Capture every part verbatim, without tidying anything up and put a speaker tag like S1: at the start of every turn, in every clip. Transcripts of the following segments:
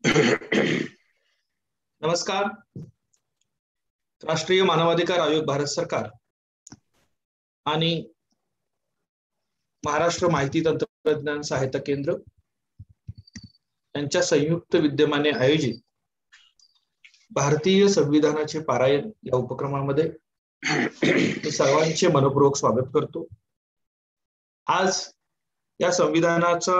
S1: नमस्कार. राष्ट्रीय मानवाधिकार आयोग भारत सरकार आणि महाराष्ट्र माहिती तंत्रज्ञान सहायता केंद्र यांच्या संयुक्त विद्यमाने आयोजित भारतीय संविधानाचे पारायण या उपक्रमामध्ये मी सर्वांचे मनपूर्वक स्वागत करतो. आज या संविधानाचा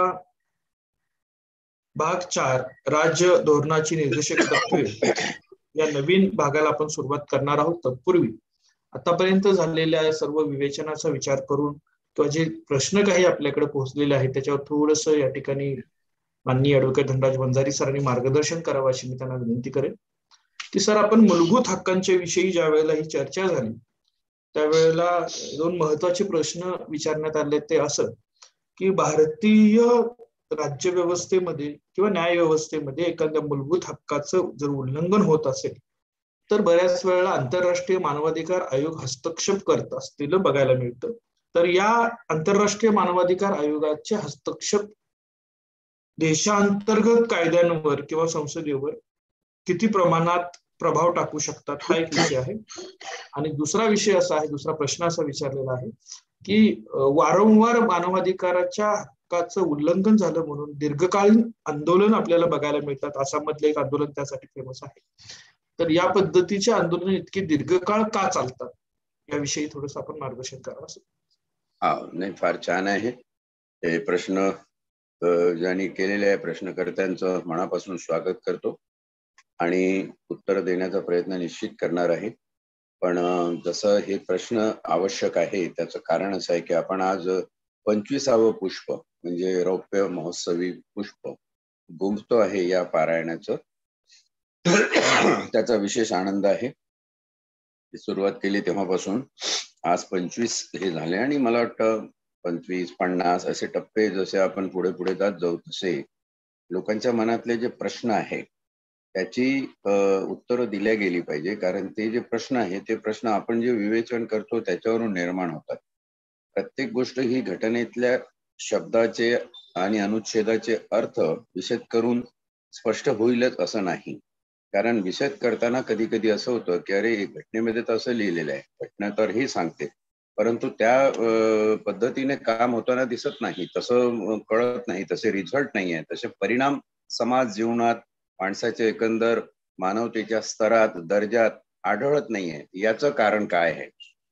S1: भाग चार राज्य धोरणाची निर्देशक तत्वे या नवीन भागाला आपण सुरुवात करणार आहोत. तत्पूर्वी आतापर्यंत झालेल्या सर्व विवेचनाचा विचार करून किंवा जे प्रश्न काही आपल्याकडे पोहोचलेले आहेत त्याच्यावर थोडस या ठिकाणी माननीय ॲडव्होकेट धनराज वंजारी सरांनी मार्गदर्शन करावं अशी मी त्यांना विनंती करेन. की सर, आपण मूलभूत हक्कांच्या विषयी ज्या वेळेला ही चर्चा झाली त्यावेळेला दोन महत्वाचे प्रश्न विचारण्यात आले. ते असं की भारतीय राज्यव्यवस्थेमध्ये किंवा न्याय व्यवस्थेमध्ये एखाद्या मूलभूत हक्काचं जर उल्लंघन होत असेल तर बऱ्याच वेळेला आंतरराष्ट्रीय मानवाधिकार आयोग हस्तक्षेप करत असतील बघायला मिळतं. तर या आंतरराष्ट्रीय मानवाधिकार आयोगाचे हस्तक्षेप देशांतर्गत कायद्यांवर किंवा संसदेवर किती प्रमाणात प्रभाव टाकू शकतात हा एक विषय आहे. आणि दुसरा विषय असा आहे, दुसरा प्रश्न असा विचारलेला आहे की वारंवार मानवाधिकाराच्या हक्काचं उल्लंघन झालं म्हणून दीर्घकालीन आंदोलन आपल्याला बघायला मिळतात. आसाममधलं एक आंदोलन त्यासाठी फेमस आहे. तर या पद्धतीचे आंदोलन इतके दीर्घकाळ का चालतात याविषयी थोडस आपण मार्गदर्शन करावं.
S2: हा, नाही, फार छान आहे हे प्रश्न. ज्यांनी केलेले आहे प्रश्नकर्त्यांचं मनापासून स्वागत करतो आणि उत्तर देण्याचा प्रयत्न निश्चित करणार आहे. पण जसं हे प्रश्न आवश्यक आहे त्याचं कारण असं आहे की आपण आज पंचवीसावं पुष्प म्हणजे रौप्य महोत्सवी पुष्प गुंफतो आहे या पारायणाचं. त्याचा विशेष आनंद आहे. सुरुवात केली तेव्हापासून आज पंचवीस हे झाले आणि मला वाटतं पंचवीस पन्नास असे टप्पे जसे आपण पुढे पुढे जात जाऊ तसे लोकांच्या मनातले जे प्रश्न आहे त्याची उत्तरं दिल्या गेली पाहिजे. कारण ते जे प्रश्न आहे ते प्रश्न आपण जे विवेचन करतो त्याच्यावरून निर्माण होतात. प्रत्येक गोष्ट ही घटनेतल्या शब्दाचे आणि अनुच्छेदाचे अर्थ विशद करून स्पष्ट होईलच असं नाही. कारण विशद करताना कधी कधी असं होतं की अरे घटनेमध्ये तर असं लिहिलेलं आहे, घटना तर हे सांगते, परंतु त्या पद्धतीने काम होताना दिसत नाही, तसं कळत नाही, तसे रिझल्ट नाही आहे, तसे परिणाम समाज जीवनात माणसाच्या एकंदर मानवतेच्या स्तरात दर्जात आढळत नाहीये. याचं कारण काय आहे?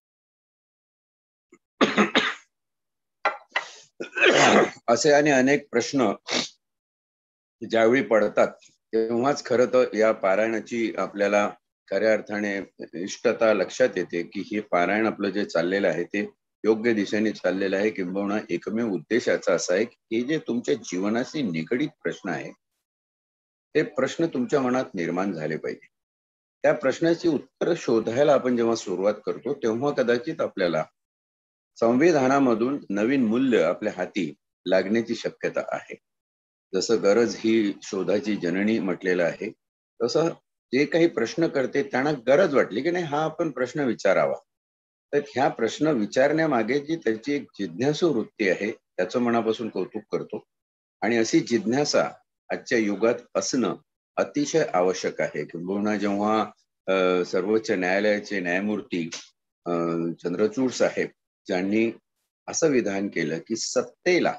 S2: असे आणि अनेक प्रश्न ज्यावेळी पडतात तेव्हाच खरं तर या पारायणाची आपल्याला खऱ्या अर्थाने इष्टता लक्षात येते की हे पारायण आपलं जे चाललेलं आहे ते योग्य दिशेने चाललेलं आहे. किंबहुना एकमेव उद्देश याचा असा आहे की जे तुमच्या जीवनाशी निगडीत प्रश्न आहे ते प्रश्न तुमच्या मनात निर्माण झाले पाहिजे. त्या प्रश्नाची उत्तर शोधायला आपण जेव्हा सुरुवात करतो तेव्हा कदाचित आपल्याला संविधानामधून नवीन मूल्य आपल्या हाती लागण्याची शक्यता आहे. जसं गरज ही शोधाची जननी म्हटलेलं आहे तसं जे काही प्रश्न करते त्यांना गरज वाटली की नाही हा आपण प्रश्न विचारावा. तर ह्या प्रश्न विचारण्यामागे जी त्याची एक जिज्ञासू वृत्ती आहे त्याचं मनापासून कौतुक करतो. आणि अशी जिज्ञासा आजच्या युगात असणं अतिशय आवश्यक आहे. किंबहुना जेव्हा सर्वोच्च न्यायालयाचे न्यायमूर्ती चंद्रचूड साहेब ज्यांनी असं विधान केलं की सत्तेला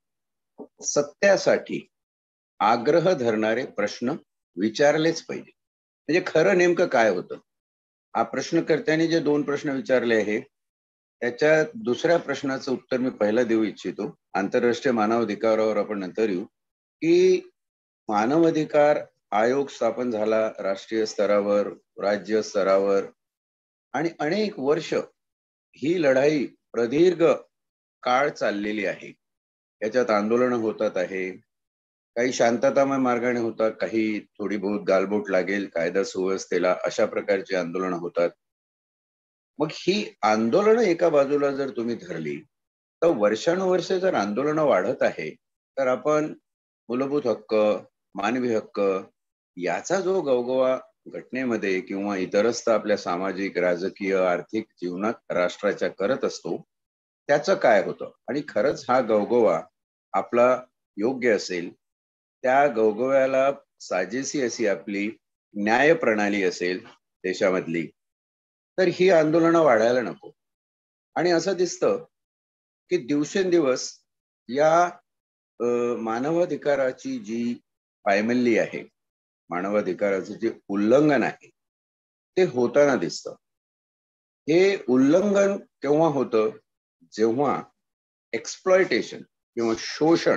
S2: सत्यासाठी आग्रह धरणारे प्रश्न विचारलेच पाहिजे. म्हणजे खरं नेमकं काय होतं हा प्रश्नकर्त्यांनी जे दोन प्रश्न विचारले आहे त्याच्या दुसऱ्या प्रश्नाचं उत्तर मी पहिला देऊ इच्छितो. आंतरराष्ट्रीय मानवाधिकारावर आपण नंतर येऊ की मानवाधिकार आयोग स्थापन झाला राष्ट्रीय स्तरावर, राज्य स्तरावर आणि अनेक वर्ष ही लढाई प्रदीर्घ काळ चाललेली आहे. याच्यात आंदोलनं होतात आहे, काही शांततामय मार्गाने होतात, काही थोडी बहुत गालबोट लागेल कायदा सुव्यवस्थेला अशा प्रकारची आंदोलनं होतात. मग ही आंदोलनं एका बाजूला जर तुम्ही धरली तर वर्षानुवर्ष जर आंदोलनं वाढत आहे तर आपण मूलभूत हक्क, मानवी हक्क याचा जो गवगवा घटनेमध्ये किंवा इतरस्त आपल्या सामाजिक, राजकीय, आर्थिक जीवनात राष्ट्राच्या करत असतो त्याचं काय होतं. आणि खरंच हा गवगवा आपला योग्य असेल त्या गवगव्याला साजेसी अशी आपली न्याय प्रणाली असेल देशामधली, तर ही आंदोलनं वाढायला नको. आणि असं दिसतं की दिवसेंदिवस या मानवाधिकाराची जी पायमल्ली आहे, मानवाधिकाराचं जे उल्लंघन आहे ते होताना दिसतं. हे उल्लंघन केव्हा होतं? जेव्हा एक्सप्लॉयटेशन किंवा शोषण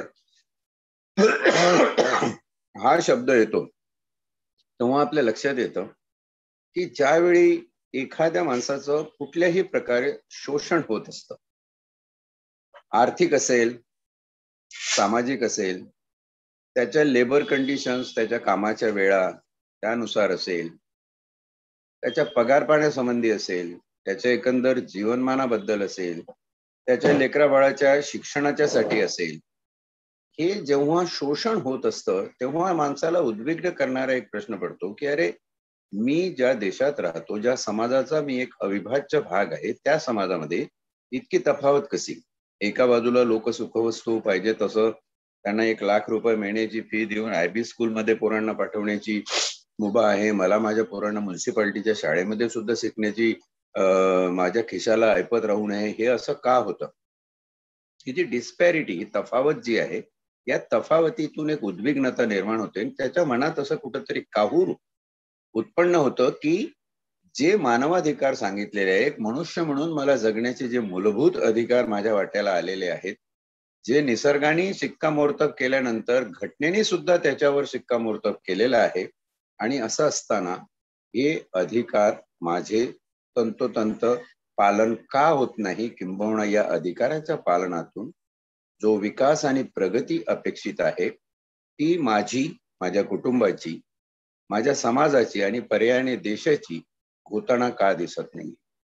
S2: हा शब्द येतो तेव्हा आपल्या लक्षात येतं की ज्यावेळी एखाद्या माणसाचं कुठल्याही प्रकारे शोषण होत असतं, आर्थिक असेल, सामाजिक असेल, त्याच्या लेबर कंडिशन्स, त्याच्या कामाच्या वेळा त्यानुसार असेल, त्याच्या पगार पाण्यासंबंधी असेल, त्याच्या एकंदर जीवनमानाबद्दल असेल, त्याच्या लेकरा बाळाच्या शिक्षणाच्या साठी असेल, हे जेव्हा शोषण होत असतं तेव्हा माणसाला उद्विग्न करणारा एक प्रश्न पडतो की अरे, मी ज्या देशात राहतो, ज्या समाजाचा मी एक अविभाज्य भाग आहे, त्या समाजामध्ये इतकी तफावत कशी? एका बाजूला लोक सुखवस्तू पाहिजे तसं त्यांना एक लाख रुपये महिन्याची फी देऊन आयबी स्कूलमध्ये पोरांना पाठवण्याची मुभा आहे. मला माझ्या पोरांना म्युन्सिपाल्टीच्या शाळेमध्ये सुद्धा शिकण्याची अं माझ्या खिशाला ऐपत राहू नये, हे असं का होतं? ही जी डिस्पॅरिटी, ही तफावत जी आहे, या तफावतीतून एक उद्विग्नता निर्माण होते. त्याच्या मनात असं कुठंतरी काहूर उत्पन्न होतं की जे मानवाधिकार सांगितलेले आहे, एक मनुष्य म्हणून मला जगण्याचे जे मूलभूत अधिकार माझ्या वाट्याला आलेले आहेत, जे निसर्गाने शिक्कामोर्तब केल्यानंतर घटनेने सुद्धा त्याच्यावर शिक्कामोर्तब केलेलं आहे, आणि असं असताना हे अधिकार माझे तंतोतंत पालन का होत नाही? किंबहुना या अधिकाराच्या पालनातून जो विकास आणि प्रगती अपेक्षित आहे ती माझी, माझ्या कुटुंबाची, माझ्या समाजाची आणि पर्यायाने देशाची होताना का दिसत नाही?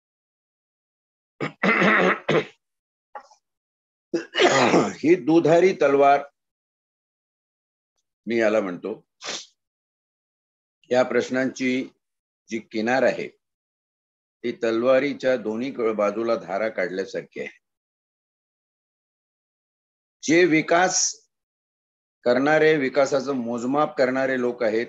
S2: ही दुधारी तलवार मी याला म्हणतो. या प्रश्नांची जी किनार आहे ती तलवारीच्या दोन्ही बाजूला धारा काढल्यासारखी आहे. जे विकास करणारे, विकासाचं मोजमाप करणारे लोक आहेत,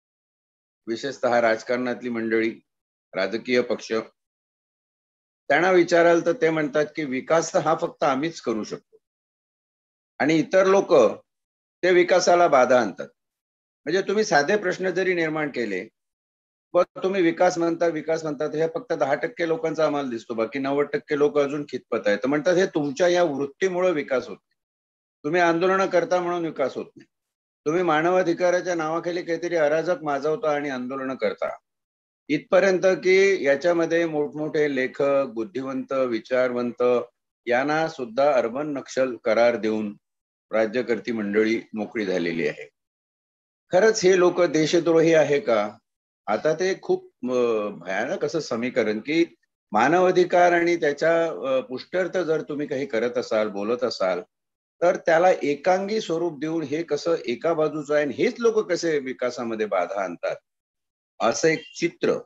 S2: विशेषतः राजकारणातली मंडळी, राजकीय पक्ष, त्यांना विचाराल तर ते म्हणतात की विकास हा फक्त आम्हीच करू शकतो आणि इतर लोक ते विकासाला बाधा आणतात. म्हणजे तुम्ही साधे प्रश्न जरी निर्माण केले, पण तुम्ही विकास म्हणता विकास म्हणतात, हे फक्त दहा टक्के लोकांचा आम्हाला दिसतो, बाकी नव्वद टक्के लोक अजून खितपत आहेत. म्हणतात हे तुमच्या या वृत्तीमुळे विकास होत नाही, तुम्ही आंदोलन करता म्हणून विकास होत नाही, तुम्ही मानवाधिकाराच्या नावाखाली काहीतरी अराजक माजवता आणि आंदोलन करता. इथपर्यंत की याच्यामध्ये मोठमोठे लेखक, बुद्धिवंत, विचारवंत यांना सुद्धा अर्बन नक्षल करार देऊन राज्यकर्ती मंडळी मोकळी झालेली आहे. खरंच हे लोक देशद्रोही आहे का? आता ते खूप भयानक असं समीकरण की मानवाधिकार आणि त्याच्या पुष्ट्यर्थ जर तुम्ही काही करत असाल, बोलत असाल, तर त्याला एकांगी स्वरूप देऊन हे कसं एका बाजूचं आहे, हेच लोक कसे विकासामध्ये बाधा आणतात, असं एक चित्र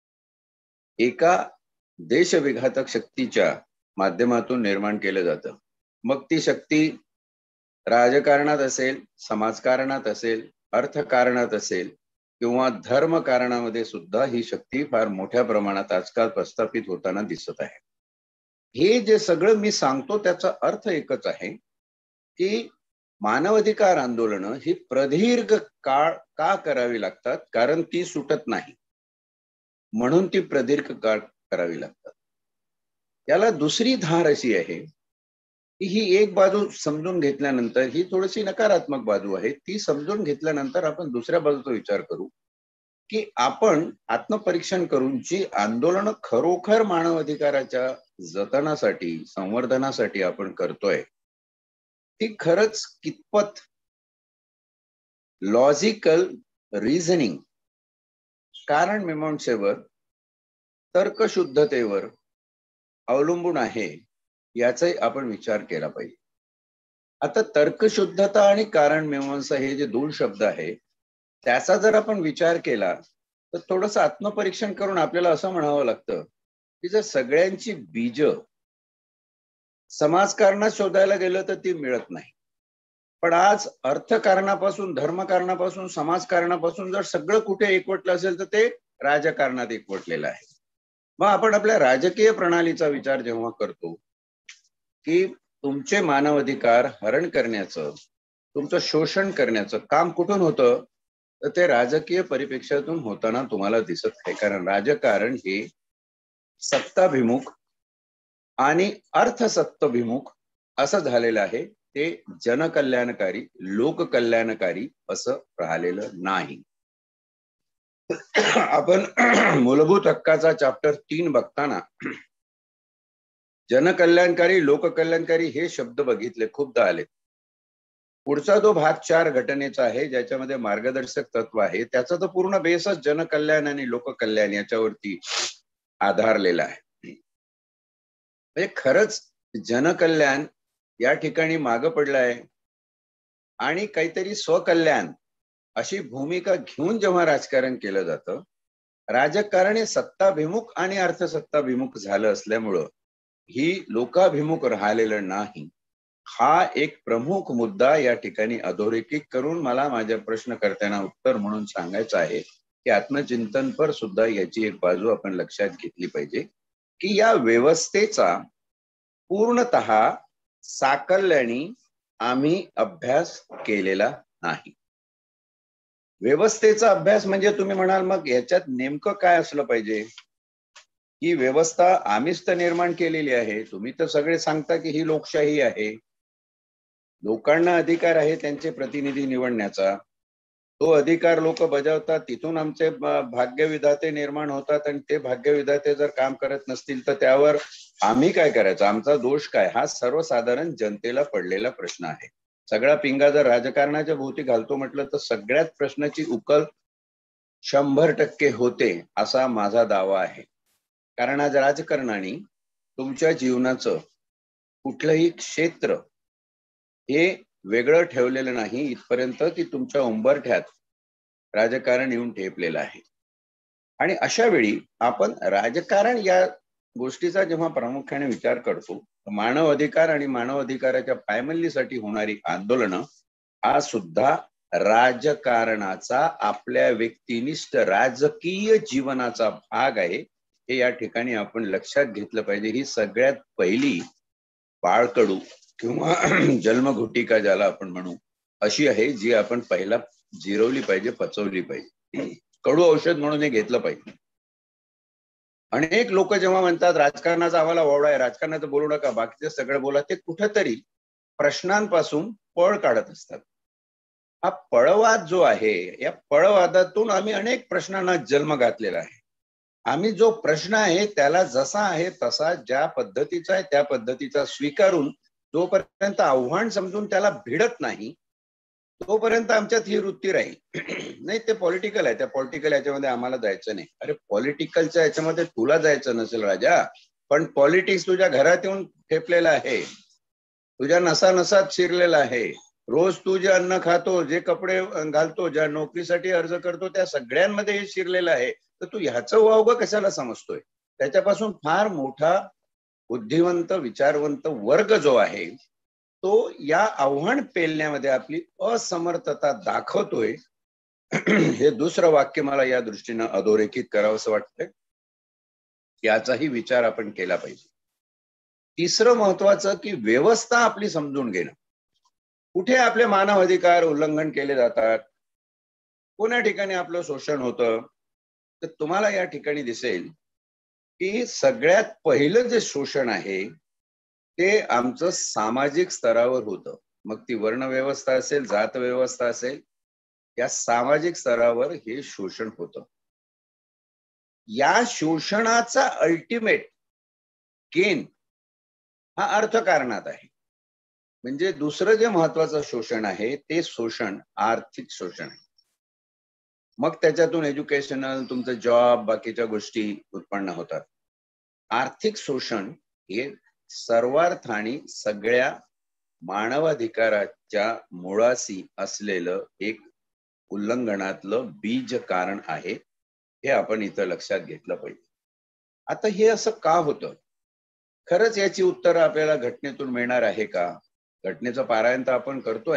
S2: एका देशविघातक शक्तीच्या माध्यमातून निर्माण केलं जातं. मग ती शक्ती राजकारणात असेल, समाजकारणात असेल, अर्थकारणात असेल किंवा धर्म कारणामध्ये सुद्धा ही शक्ती फार मोठ्या प्रमाणात आजकाल प्रस्थापित होताना दिसत आहे. हे जे सगळं मी सांगतो त्याचा अर्थ एकच आहे की मानवाधिकार आंदोलनं ही प्रदीर्घ काळ का करावी लागतात? कारण ती सुटत नाही म्हणून ती प्रदीर्घ काळ करावी लागतात. याला दुसरी धार अशी आहे की ही एक बाजू समजून घेतल्यानंतर, ही थोडीशी नकारात्मक बाजू आहे, ती समजून घेतल्यानंतर आपण दुसऱ्या बाजूचा विचार करू की आपण आत्मपरीक्षण करून जी आंदोलन खरोखर मानवाधिकाराच्या जतनासाठी, संवर्धनासाठी आपण करतोय, ती खरंच कितपत लॉजिकल रिझनिंग, कारण मीमांसेवर, तर्कशुद्धतेवर अवलंबून आहे, याचाही आपण विचार केला पाहिजे. आता तर्कशुद्धता आणि कारण मीमांसा हे जे दोन शब्द आहे, त्याचा जर आपण विचार केला तर थोडंसं आत्मपरीक्षण करून आपल्याला असं म्हणावं लागतं की जर सगळ्यांची बीज समाजकारणात शोधायला गेलं तर ती मिळत नाही. पण आज अर्थकारणापासून, धर्मकारणापासून, समाजकारणापासून जर सगळं कुठे एकवटलं असेल तर ते राजकारणात एकवटलेलं आहे. मग आपण आपल्या राजकीय प्रणालीचा विचार जेव्हा करतो की तुमचे मानवाधिकार हरण करण्याचं, तुमचं शोषण करण्याचं काम कुठून होतं, तर ते राजकीय परिप्रेक्ष्यातून होताना तुम्हाला दिसत आहे. कारण राजकारण हे सत्ताभिमुख आणि अर्थसत्ताभिमुख असं झालेलं आहे. ते जनकल्याणकारी, लोककल्याणकारी असं राहिलेलं नाही. आपण मूलभूत हक्काचा चॅप्टर तीन बघताना जनकल्याणकारी, लोककल्याणकारी हे शब्द बघितले, खूपदा आले. पुढचा जो भाग चार घटनेचा आहे, ज्याच्यामध्ये मार्गदर्शक तत्व आहे, त्याचा तर पूर्ण बेसच जनकल्याण आणि लोककल्याण याच्यावरती आधारलेला आहे. म्हणजे खरंच जनकल्याण या ठिकाणी मागं पडलं आहे आणि काहीतरी स्वकल्याण अशी भूमिका घेऊन जेव्हा राजकारण केलं जातं, राजकारण हे सत्ताभिमुख आणि अर्थसत्ताभिमुख झालं असल्यामुळं ही लोकाभिमुख राहिलेलं नाही. हा एक प्रमुख मुद्दा या ठिकाणी अधोरेखित करून मला माझ्या प्रश्नकर्त्यांना उत्तर म्हणून सांगायचं आहे की आत्मचिंतनपर सुद्धा याची एक बाजू आपण लक्षात घेतली पाहिजे की या व्यवस्थेचा पूर्णतः साकल्याने आम्ही अभ्यास केलेला नाही. व्यवस्थेचा अभ्यास म्हणजे तुम्ही म्हणाल मग याच्यात नेमकं काय असलं पाहिजे? ही व्यवस्था आम्हीच तर निर्माण केलेली आहे. तुम्ही तर सगळे सांगता की ही लोकशाही आहे, लोकांना अधिकार आहे त्यांचे प्रतिनिधी निवडण्याचा, तो अधिकार लोक बजावतात, तिथून आमचे भाग्यविधाते निर्माण होतात आणि ते भाग्यविधाते जर काम करत नसतील तर त्यावर आम्ही काय करायचं, आमचा दोष काय? हा सर्वसाधारण जनतेला पडलेला प्रश्न आहे. सगळा पिंगा जर राजकारणाच्या भोवती घालतो म्हटलं तर सगळ्यात प्रश्नाची उकल शंभर टक्के होते असा माझा दावा आहे. कारण आज राजकारणाने तुमच्या जीवनाचं कुठलंही क्षेत्र हे वेगळं ठेवलेलं नाही, इथपर्यंत की तुमच्या उंबरठ्यात राजकारण येऊन ठेपलेलं आहे. आणि अशा वेळी आपण राजकारण या गोष्टीचा जेव्हा प्रामुख्याने विचार करतो, मानव अधिकार आणि मानव अधिकाराच्या पायमल्लीसाठी होणारी आंदोलनं हा सुद्धा राजकारणाचा, आपल्या व्यक्तिनिष्ठ राजकीय जीवनाचा भाग आहे. हे या ठिकाणी आपण लक्षात घेतलं पाहिजे. ही सगळ्यात पहिली बाळकडू किंवा जन्मघोटिका ज्याला आपण म्हणू अशी आहे, जी आपण पहिला जिरवली पाहिजे, पचवली पाहिजे, कडू औषध म्हणून हे घेतलं पाहिजे. अनेक लोक जेव्हा म्हणतात राजकारणाचा आम्हाला वावडा आहे, राजकारणाचं बोलू नका, बाकीचे सगळं बोला, ते कुठेतरी प्रश्नांपासून पळ काढत असतात. हा पळवाद जो आहे, या पळवादातून आम्ही अनेक प्रश्नांना जन्म घातलेला आहे. आम्ही जो प्रश्न आहे त्याला जसा आहे तसा, ज्या पद्धतीचा आहे त्या पद्धतीचा स्वीकारून जोपर्यंत आव्हान समजून त्याला भिडत नाही तोपर्यंत आमच्यात ही वृत्ती राहील. नाही ते पॉलिटिकल आहे, त्या पॉलिटिकल याच्यामध्ये आम्हाला जायचं नाही. अरे पॉलिटिकलच्या याच्यामध्ये तुला जायचं नसेल राजा, पण पॉलिटिक्स तुझ्या घरात येऊन ठेपलेला आहे, तुझ्या नसा नसात शिरलेला आहे. रोज तू जे अन्न खातो, जे कपडे घालतो, ज्या नोकरीसाठी अर्ज करतो, त्या सगळ्यांमध्ये हे शिरलेलं आहे. तर तू ह्याचं वावग कशाला समजतोय? त्याच्यापासून फार मोठा बुद्धिवंत विचारवंत वर्ग जो आहे तो या आव्हान पेलण्यामध्ये आपली असमर्थता दाखवतोय. हे दुसरं वाक्य मला या दृष्टीनं अधोरेखित करावं असं वाटतंय. याचाही विचार आपण केला पाहिजे. तिसरं महत्वाचं की व्यवस्था आपली समजून घेणं. कुठे आपले मानव अधिकार उल्लंघन केले जातात, कोण्या ठिकाणी आपलं शोषण होतं, तर तुम्हाला या ठिकाणी दिसेल की सगळ्यात पहिलं जे शोषण आहे ते आमचं सामाजिक स्तरावर होतं. मग ती वर्ण व्यवस्था असेल, जात व्यवस्था असेल, या सामाजिक स्तरावर हे शोषण होतं. या शोषणाचा अल्टिमेट गेन हा अर्थकारणात आहे. म्हणजे दुसरं जे महत्वाचं शोषण आहे ते शोषण आर्थिक शोषण आहे. मग त्याच्यातून एज्युकेशनल, तुमचं जॉब, बाकीच्या गोष्टी उत्पन्न होतात. आर्थिक शोषण हे सर्वार्थाने सगळ्या मानवाधिकाराच्या मुळाशी असलेलं एक उल्लंघनातलं बीज कारण आहे. हे आपण इथं लक्षात घेतलं पाहिजे. आता हे असं का होतं? खरंच याची उत्तरं आपल्याला घटनेतून मिळणार आहे का? घटनेचं पारायण तर आपण करतोय,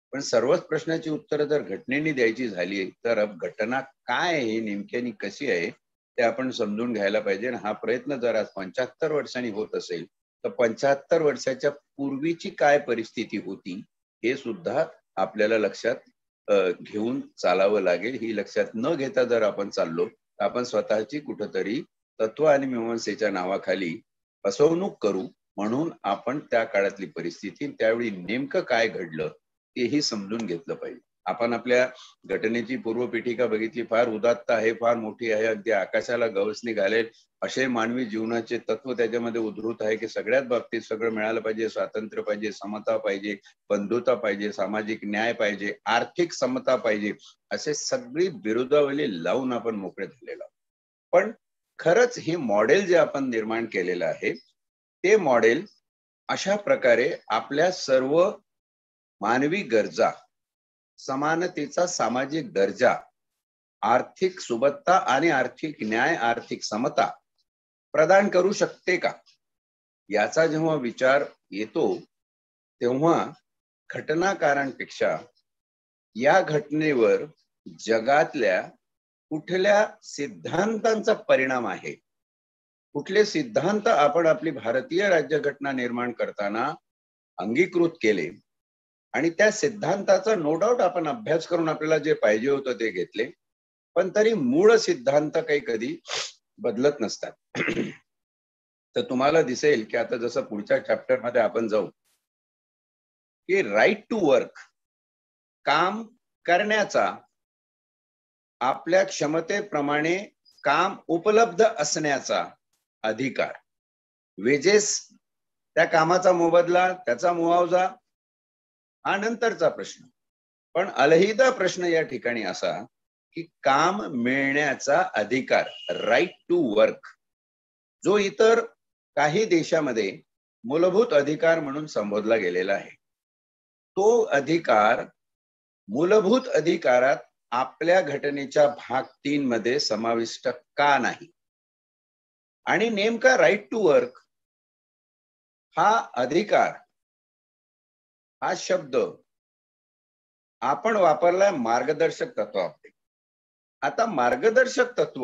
S2: पण सर्वच प्रश्नाची उत्तरं जर घटनेने द्यायची झाली तर घटना काय आहे नेमकी आणि कशी आहे ते आपण समजून घ्यायला पाहिजे. हा प्रयत्न जर आज पंच्याहत्तर वर्षांनी होत असेल तर पंच्याहत्तर वर्षाच्या पूर्वीची काय परिस्थिती होती हे सुद्धा आपल्याला लक्षात घेऊन चालावं लागेल. ही लक्षात न घेता जर आपण चाललो तर आपण स्वतःची कुठंतरी तत्व आणि मीमांसेच्या नावाखाली फसवणूक करू. म्हणून आपण त्या काळातली परिस्थिती त्यावेळी नेमकं काय घडलं तेही समजून घेतलं पाहिजे. आपण आपल्या घटनेची पूर्वपीठिका बघितली, फार उदात्त आहे, फार मोठी आहे, अगदी आकाशाला गवसणी घालेल असे मानवी जीवनाचे तत्व त्याच्यामध्ये उद्धृत आहे की सगळ्याच बाबतीत सगळं मिळालं पाहिजे, स्वातंत्र्य पाहिजे, समता पाहिजे, बंधुता पाहिजे, सामाजिक न्याय पाहिजे, आर्थिक समता पाहिजे, असे सगळी विरोधावली लावून आपण मोकळे झालेलो. पण खरंच हे मॉडेल जे आपण निर्माण केलेलं आहे ते मॉडेल अशा प्रकारे आपल्या सर्व मानवी गरजा, समानतेचा सामाजिक दर्जा, आर्थिक सुबत्ता आणि आर्थिक न्याय, आर्थिक समता प्रदान करू शकते का, याचा जेव्हा विचार येतो तेव्हा घटनाकारांपेक्षा या घटनेवर जगातल्या कुठल्या सिद्धांतांचा परिणाम आहे, कुठले सिद्धांत आपण आपली भारतीय राज्यघटना निर्माण करताना अंगीकृत केले आणि त्या सिद्धांताचा नो डाऊट आपण अभ्यास करून आपल्याला जे पाहिजे होतं ते घेतले, पण तरी मूळ सिद्धांत काही कधी बदलत नसतात. तर तुम्हाला दिसेल की आता जसं पुढच्या चॅप्टर मध्ये आपण जाऊ की राईट टू वर्क, काम करण्याचा, आपल्या क्षमतेप्रमाणे काम उपलब्ध असण्याचा अधिकार, वेजेस, त्या कामाचा मोबदला, त्याचा मुआवजा हा नंतरचा प्रश्न. पण अलहिदा प्रश्न या ठिकाणी असा की काम मिळण्याचा अधिकार, राईट टू वर्क, जो इतर काही देशामध्ये मूलभूत अधिकार म्हणून संबोधला गेलेला आहे, तो अधिकार मूलभूत अधिकारात आपल्या घटनेच्या भाग तीन मध्ये समाविष्ट का नाही. आणि नेमका राईट टू वर्क हा अधिकार, हा शब्द आपण वापरलाय मार्गदर्शक तत्वामध्ये. आता मार्गदर्शक तत्व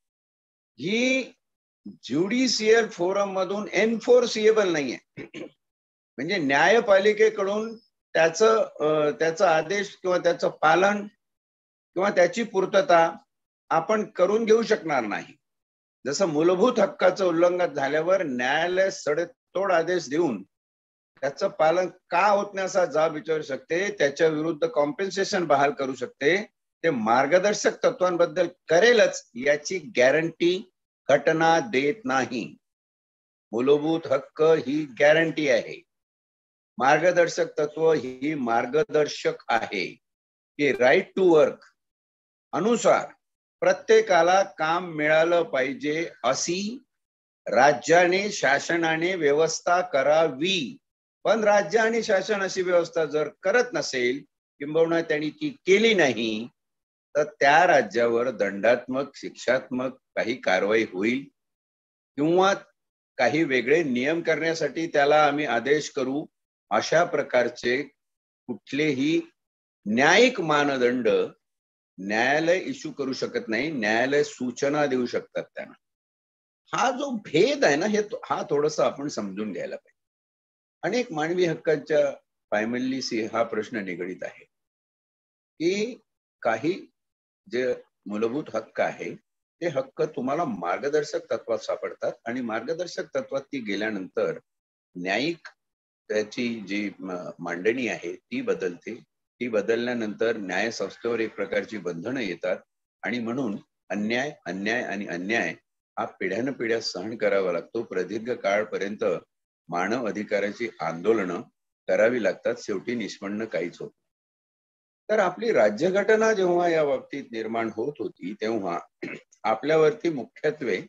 S2: ही ज्युडिशियल फोरम मधून एन्फोर्सिएबल नाहीये. म्हणजे न्यायपालिकेकडून त्याचं त्याचा आदेश किंवा त्याचं पालन किंवा त्याची पूर्तता आपण करून घेऊ शकणार नाही. जसं मूलभूत हक्काचं उल्लंघन झाल्यावर न्यायालय सडेतोड आदेश देऊन त्याचं पालन का होत नाही असा जाब विचारू शकते, त्याच्या विरुद्ध कॉम्पेन्सेशन बहाल करू शकते, ते मार्गदर्शक तत्वांबद्दल करेलच याची गॅरंटी घटना देत नाही. मूलभूत हक्क ही गॅरंटी आहे, मार्गदर्शक तत्व ही मार्गदर्शक आहे की राईट टू वर्क अनुसार प्रत्येकाला काम मिळालं पाहिजे अशी राज्याने, शासनाने व्यवस्था करावी. पण राज्य आणि शासन अशी व्यवस्था जर करत नसेल किंबहुना त्यांनी ती केली नाही तर त्या राज्यावर दंडात्मक, शिक्षात्मक काही कारवाई होईल किंवा काही वेगळे नियम करण्यासाठी त्याला आम्ही आदेश करू. अशा प्रकारचे कुठलेही न्यायिक मानदंड न्यायालय इश्यू करू शकत नाही, न्यायालय सूचना देऊ शकतात त्यांना. हा जो भेद आहे ना, हे हा थोडासा आपण समजून घ्यायला पाहिजे. अनेक मानवी हक्कांच्या पायमल्लीशी हा प्रश्न निगडीत आहे की काही जे मूलभूत हक्क आहे ते हक्क तुम्हाला मार्गदर्शक तत्वात सापडतात आणि मार्गदर्शक तत्वात ती गेल्यानंतर न्यायिक त्याची जी मांडणी आहे ती बदलते. ती बदलल्यानंतर न्याय संस्थेवर एक प्रकारची बंधनं येतात आणि म्हणून अन्याय अन्याय आणि अन्याय हा पिढ्यान पिढ्या सहन करावा लागतो. प्रदीर्घ काळपर्यंत मानव अधिकाराची आंदोलनं करावी लागतात, शेवटी निष्पन्न काहीच होत. तर आपली राज्यघटना जेव्हा या बाबतीत निर्माण होत होती तेव्हा आपल्यावरती मुख्यत्वे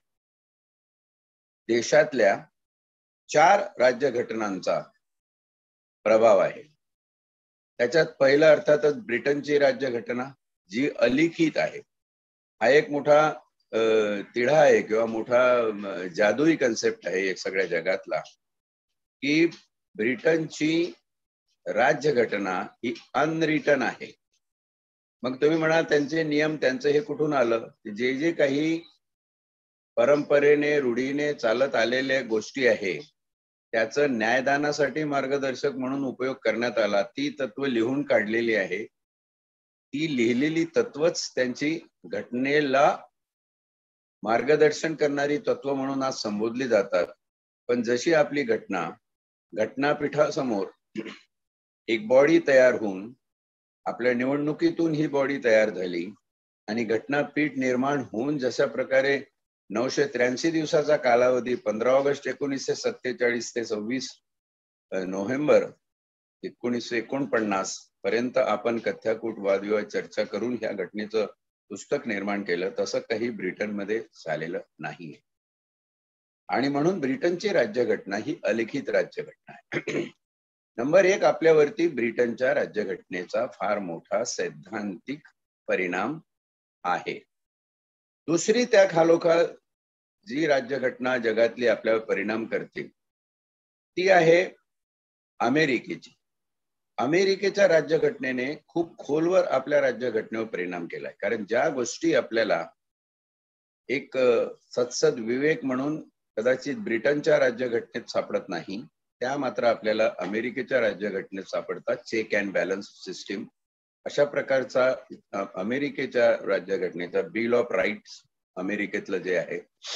S2: देशातल्या चार राज्यघटनांचा प्रभाव आहे. त्याच्यात पहिलं अर्थातच ब्रिटनची राज्यघटना जी अलिखित आहे. हा एक मोठा तिढा आहे किंवा मोठा जादुई कन्सेप्ट आहे एक सगळ्या जगातला की ब्रिटनची राज्यघटना ही अनरिटन आहे. मग तुम्ही म्हणाल त्यांचे नियम त्यांचं हे कुठून आलं? जे जे काही परंपरेने रूढीने चालत आलेल्या गोष्टी आहे त्याचं न्यायदानासाठी मार्गदर्शक म्हणून उपयोग करण्यात आला. ती तत्व लिहून काढलेली आहे. ती लिहिलेली तत्वच त्यांची घटनेला मार्गदर्शन करणारी तत्व म्हणून आज संबोधली जातात. पण जशी आपली घटना घटनापीठासमोर एक बॉडी तयार होऊन आपल्या निवडणुकीतून ही बॉडी तयार झाली आणि घटनापीठ निर्माण होऊन जशा प्रकारे नऊशे त्र्याऐंशी दिवसाचा कालावधी पंधरा ऑगस्ट एकोणीसशे सत्तेचाळीस ते सव्वीस नोव्हेंबर एकोणीसशे एकोणपन्नास पर्यंत आपण कथ्याकूट वादविवाद चर्चा करून ह्या घटनेचं पुस्तक निर्माण केलं, तसं काही ब्रिटनमध्ये झालेलं नाहीये. आणि म्हणून ब्रिटनची राज्यघटना ही अलिखित राज्यघटना आहे. नंबर एक, आपल्यावरती ब्रिटनच्या राज्यघटनेचा फार मोठा सैद्धांतिक परिणाम आहे. दुसरी, त्या खालोखाल जी राज्यघटना जगातली आपल्यावर परिणाम करते ती आहे अमेरिकेची. अमेरिकेच्या राज्यघटनेने खूप खोलवर आपल्या राज्यघटनेवर परिणाम केलाय. कारण ज्या गोष्टी आपल्याला एक सत्सद विवेक म्हणून कदाचित ब्रिटनच्या राज्यघटनेत सापडत नाही, त्या मात्र आपल्याला अमेरिकेच्या राज्यघटनेत सापडतात. चेक अँड बॅलन्स सिस्टीम अशा प्रकारचा अमेरिकेच्या राज्यघटनेचा बिल ऑफ राईट्स अमेरिकेतलं जे आहे,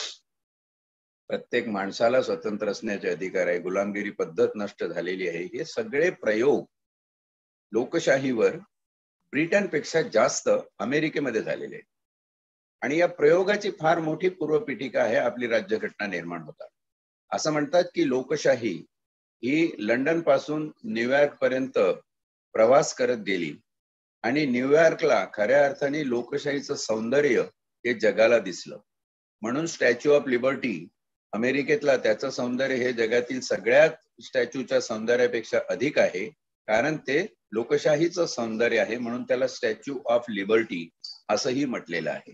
S2: प्रत्येक माणसाला स्वतंत्र असण्याचे अधिकार आहे, गुलामगिरी पद्धत नष्ट झालेली आहे, हे सगळे प्रयोग लोकशाहीवर ब्रिटनपेक्षा जास्त अमेरिकेमध्ये झालेले आहेत. आणि या प्रयोगाची फार मोठी पूर्वपीठिका आहे आपली राज्यघटना निर्माण होतात. असं म्हणतात की लोकशाही ही लंडन पासून न्यूयॉर्क पर्यंत प्रवास करत गेली आणि न्यूयॉर्कला खऱ्या अर्थाने लोकशाहीचं सौंदर्य हे जगाला दिसलं. म्हणून स्टॅच्यू ऑफ लिबर्टी अमेरिकेतला त्याचं सौंदर्य हे जगातील सगळ्यात स्टॅच्यूच्या सौंदर्यापेक्षा अधिक आहे, कारण ते लोकशाहीचं सौंदर्य आहे, म्हणून त्याला स्टॅच्यू ऑफ लिबर्टी असंही म्हटलेलं आहे.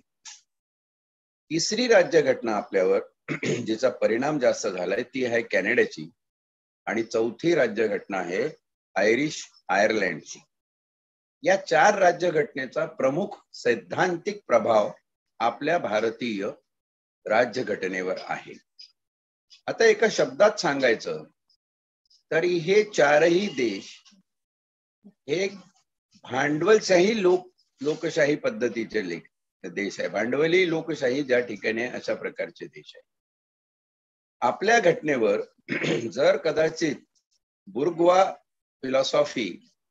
S2: तिसरी राज्यघटना आपल्यावर जिचा परिणाम जास्त झालाय ती आहे कॅनडाची. आणि चौथी राज्यघटना आहे आयरिश आयर्लंडची. या चार राज्यघटनेचा प्रमुख सैद्धांतिक प्रभाव आपल्या भारतीय राज्यघटनेवर आहे. आता एका शब्दात सांगायचं तरी हे चारही देश हे भांडवलशाही लोक लोकशाही पद्धतीचे लेख देश आहे. भांडवली लोकशाही ज्या ठिकाणी अशा प्रकारचे देश आहे. आपल्या घटनेवर जर कदाचित बुर्गवा फिलॉसॉफी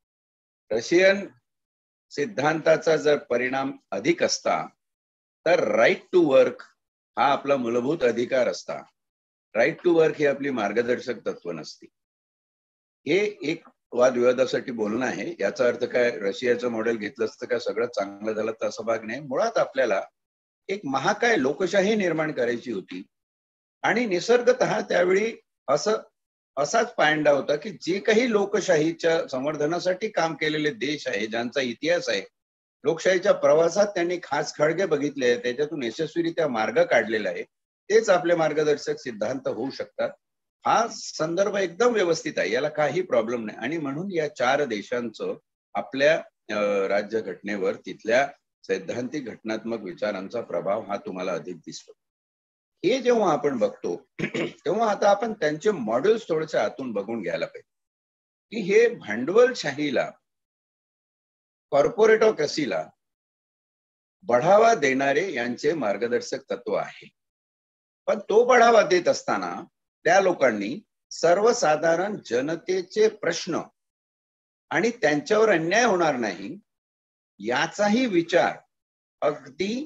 S2: रशियन सिद्धांताचा जर परिणाम अधिक असता तर राईट टू वर्क हा आपला मूलभूत अधिकार असता. राईट टू वर्क ही आपली मार्गदर्शक तत्व नसती. हे एक वादविवादासाठी बोलणं आहे. याचा अर्थ काय रशियाचं मॉडेल घेतलं असतं का सगळं चांगलं झालं तर असं भाग नाही. मुळात आपल्याला एक महाकाय लोकशाही निर्माण करायची होती आणि निसर्गतः त्यावेळी असं असाच पायंडा होता की जे काही लोकशाहीच्या संवर्धनासाठी काम केलेले देश आहे, ज्यांचा इतिहास आहे, लोकशाहीच्या प्रवासात त्यांनी खास खळगे बघितले आहेत, त्याच्यातून यशस्वीरित्या मार्ग काढलेला आहे, तेच आपले मार्गदर्शक सिद्धांत होऊ शकतात. हा संदर्भ एकदम व्यवस्थित आहे, याला काही प्रॉब्लेम नाही. आणि म्हणून या चार देशांचं आपल्या राज्यघटनेवर तिथल्या सैद्धांतिक घटनात्मक विचारांचा प्रभाव हा तुम्हाला अधिक दिसतो. हे जेव्हा आपण बघतो तेव्हा आता आपण त्यांचे मॉडेल्स थोडेसे आतून बघून घ्यायला पाहिजे की हे भांडवलशाहीला, कॉर्पोरेटोक्रसीला बढावा देणारे यांचे मार्गदर्शक तत्व आहे. पण तो बढावा देत असताना त्या लोकांनी सर्वसाधारण जनतेचे प्रश्न आणि त्यांच्यावर अन्याय होणार नाही याचाही विचार अगदी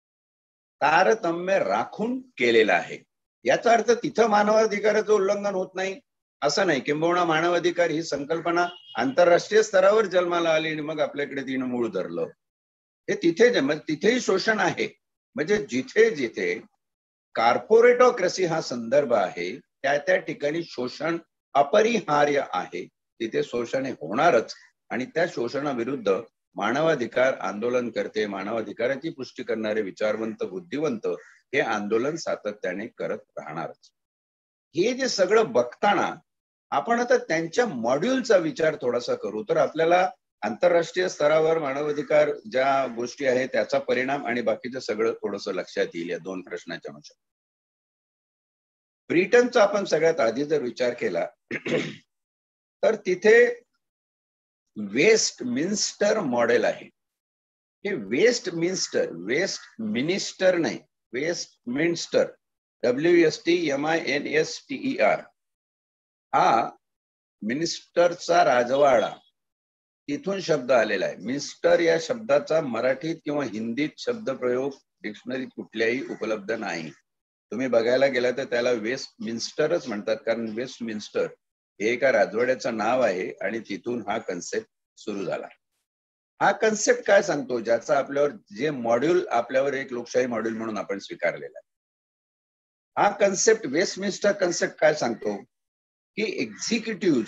S2: तारतम्य राखून केलेला आहे. याचा अर्थ तिथं मानवाधिकाराचं उल्लंघन होत नाही असं नाही. किंबहुना मानवाधिकार ही संकल्पना आंतरराष्ट्रीय स्तरावर जन्माला आली आणि मग आपल्याकडे तिनं मूळ धरलं. हे तिथे तिथेही शोषण आहे. म्हणजे जिथे जिथे कॉर्पोरेटोक्रसी हा संदर्भ आहे त्या त्या ठिकाणी शोषण अपरिहार्य आहे. तिथे शोषण हे होणारच आणि त्या शोषणाविरुद्ध मानवाधिकार आंदोलन करते, मानवाधिकाराची पुष्टी करणारे विचारवंत बुद्धिवंत हे आंदोलन सातत्याने करत राहणारच. हे जे सगळं बघताना आपण आता त्यांच्या मॉड्यूलचा विचार थोडासा करू तर आपल्याला आंतरराष्ट्रीय स्तरावर मानवाधिकार ज्या गोष्टी आहेत त्याचा परिणाम आणि बाकीचं सगळं थोडंसं लक्षात येईल या दोन प्रश्नाच्या अनुषंगाने. ब्रिटनचा आपण सगळ्यात आधी जर विचार केला तर तिथे वेस्ट मिन्स्टर मॉडेल आहे. हे वेस्ट मिन्स्टर, वेस्ट मिनिस्टर नाही, Westminster, W S T M I N S T E R, हा मिनिस्टरचा राजवाडा तिथून शब्द आलेला आहे. मिनिस्टर या शब्दाचा मराठीत किंवा हिंदीत शब्दप्रयोग डिक्शनरीत कुठल्याही उपलब्ध नाही. तुम्ही बघायला गेला तर त्याला वेस्ट मिन्स्टरच म्हणतात, कारण वेस्ट मिन्स्टर हे एका राजवाड्याचं नाव आहे आणि तिथून हा कन्सेप्ट सुरू झाला. हा कन्सेप्ट काय सांगतो, ज्याचा आपल्यावर जे मॉड्यूल आपल्यावर एक लोकशाही मॉड्यूल म्हणून आपण स्वीकारलेला आहे. हा कन्सेप्ट वेस्टमिन्स्टर कन्सेप्ट काय सांगतो की एक्झिक्युटिव्ह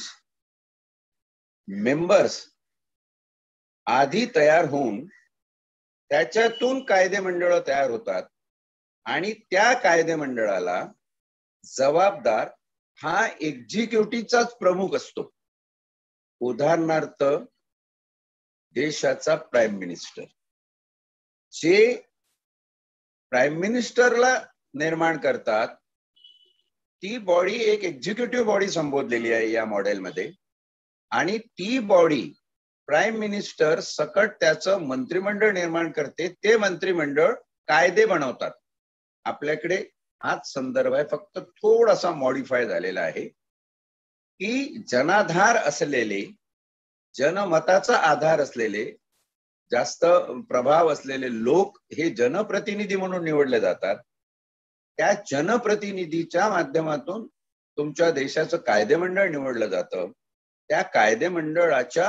S2: मेंबर्स आधी तयार होऊन त्याच्यातून कायदेमंडळ तयार होतात आणि त्या कायदेमंडळाला जबाबदार हा एक्झिक्युटिव्हचाच प्रमुख असतो. उदाहरणार्थ देशाचा प्राईम मिनिस्टर, जे प्राईम मिनिस्टरला निर्माण करतात ती बॉडी एक एक्झिक्युटिव्ह बॉडी संबोधलेली आहे या मॉडेलमध्ये, आणि ती बॉडी प्राईम मिनिस्टर सकट त्याचं मंत्रिमंडळ निर्माण करते. ते मंत्रिमंडळ कायदे बनवतात. आपल्याकडे हाच संदर्भ आहे, फक्त थोडासा मॉडिफाय झालेला आहे की जनाधार असलेले, जनमताचा आधार असलेले, जास्त प्रभाव असलेले लोक हे जनप्रतिनिधी म्हणून निवडले जातात. त्या जनप्रतिनिधीच्या माध्यमातून तुमच्या देशाचं कायदेमंडळ निवडलं जातं. त्या कायदेमंडळाच्या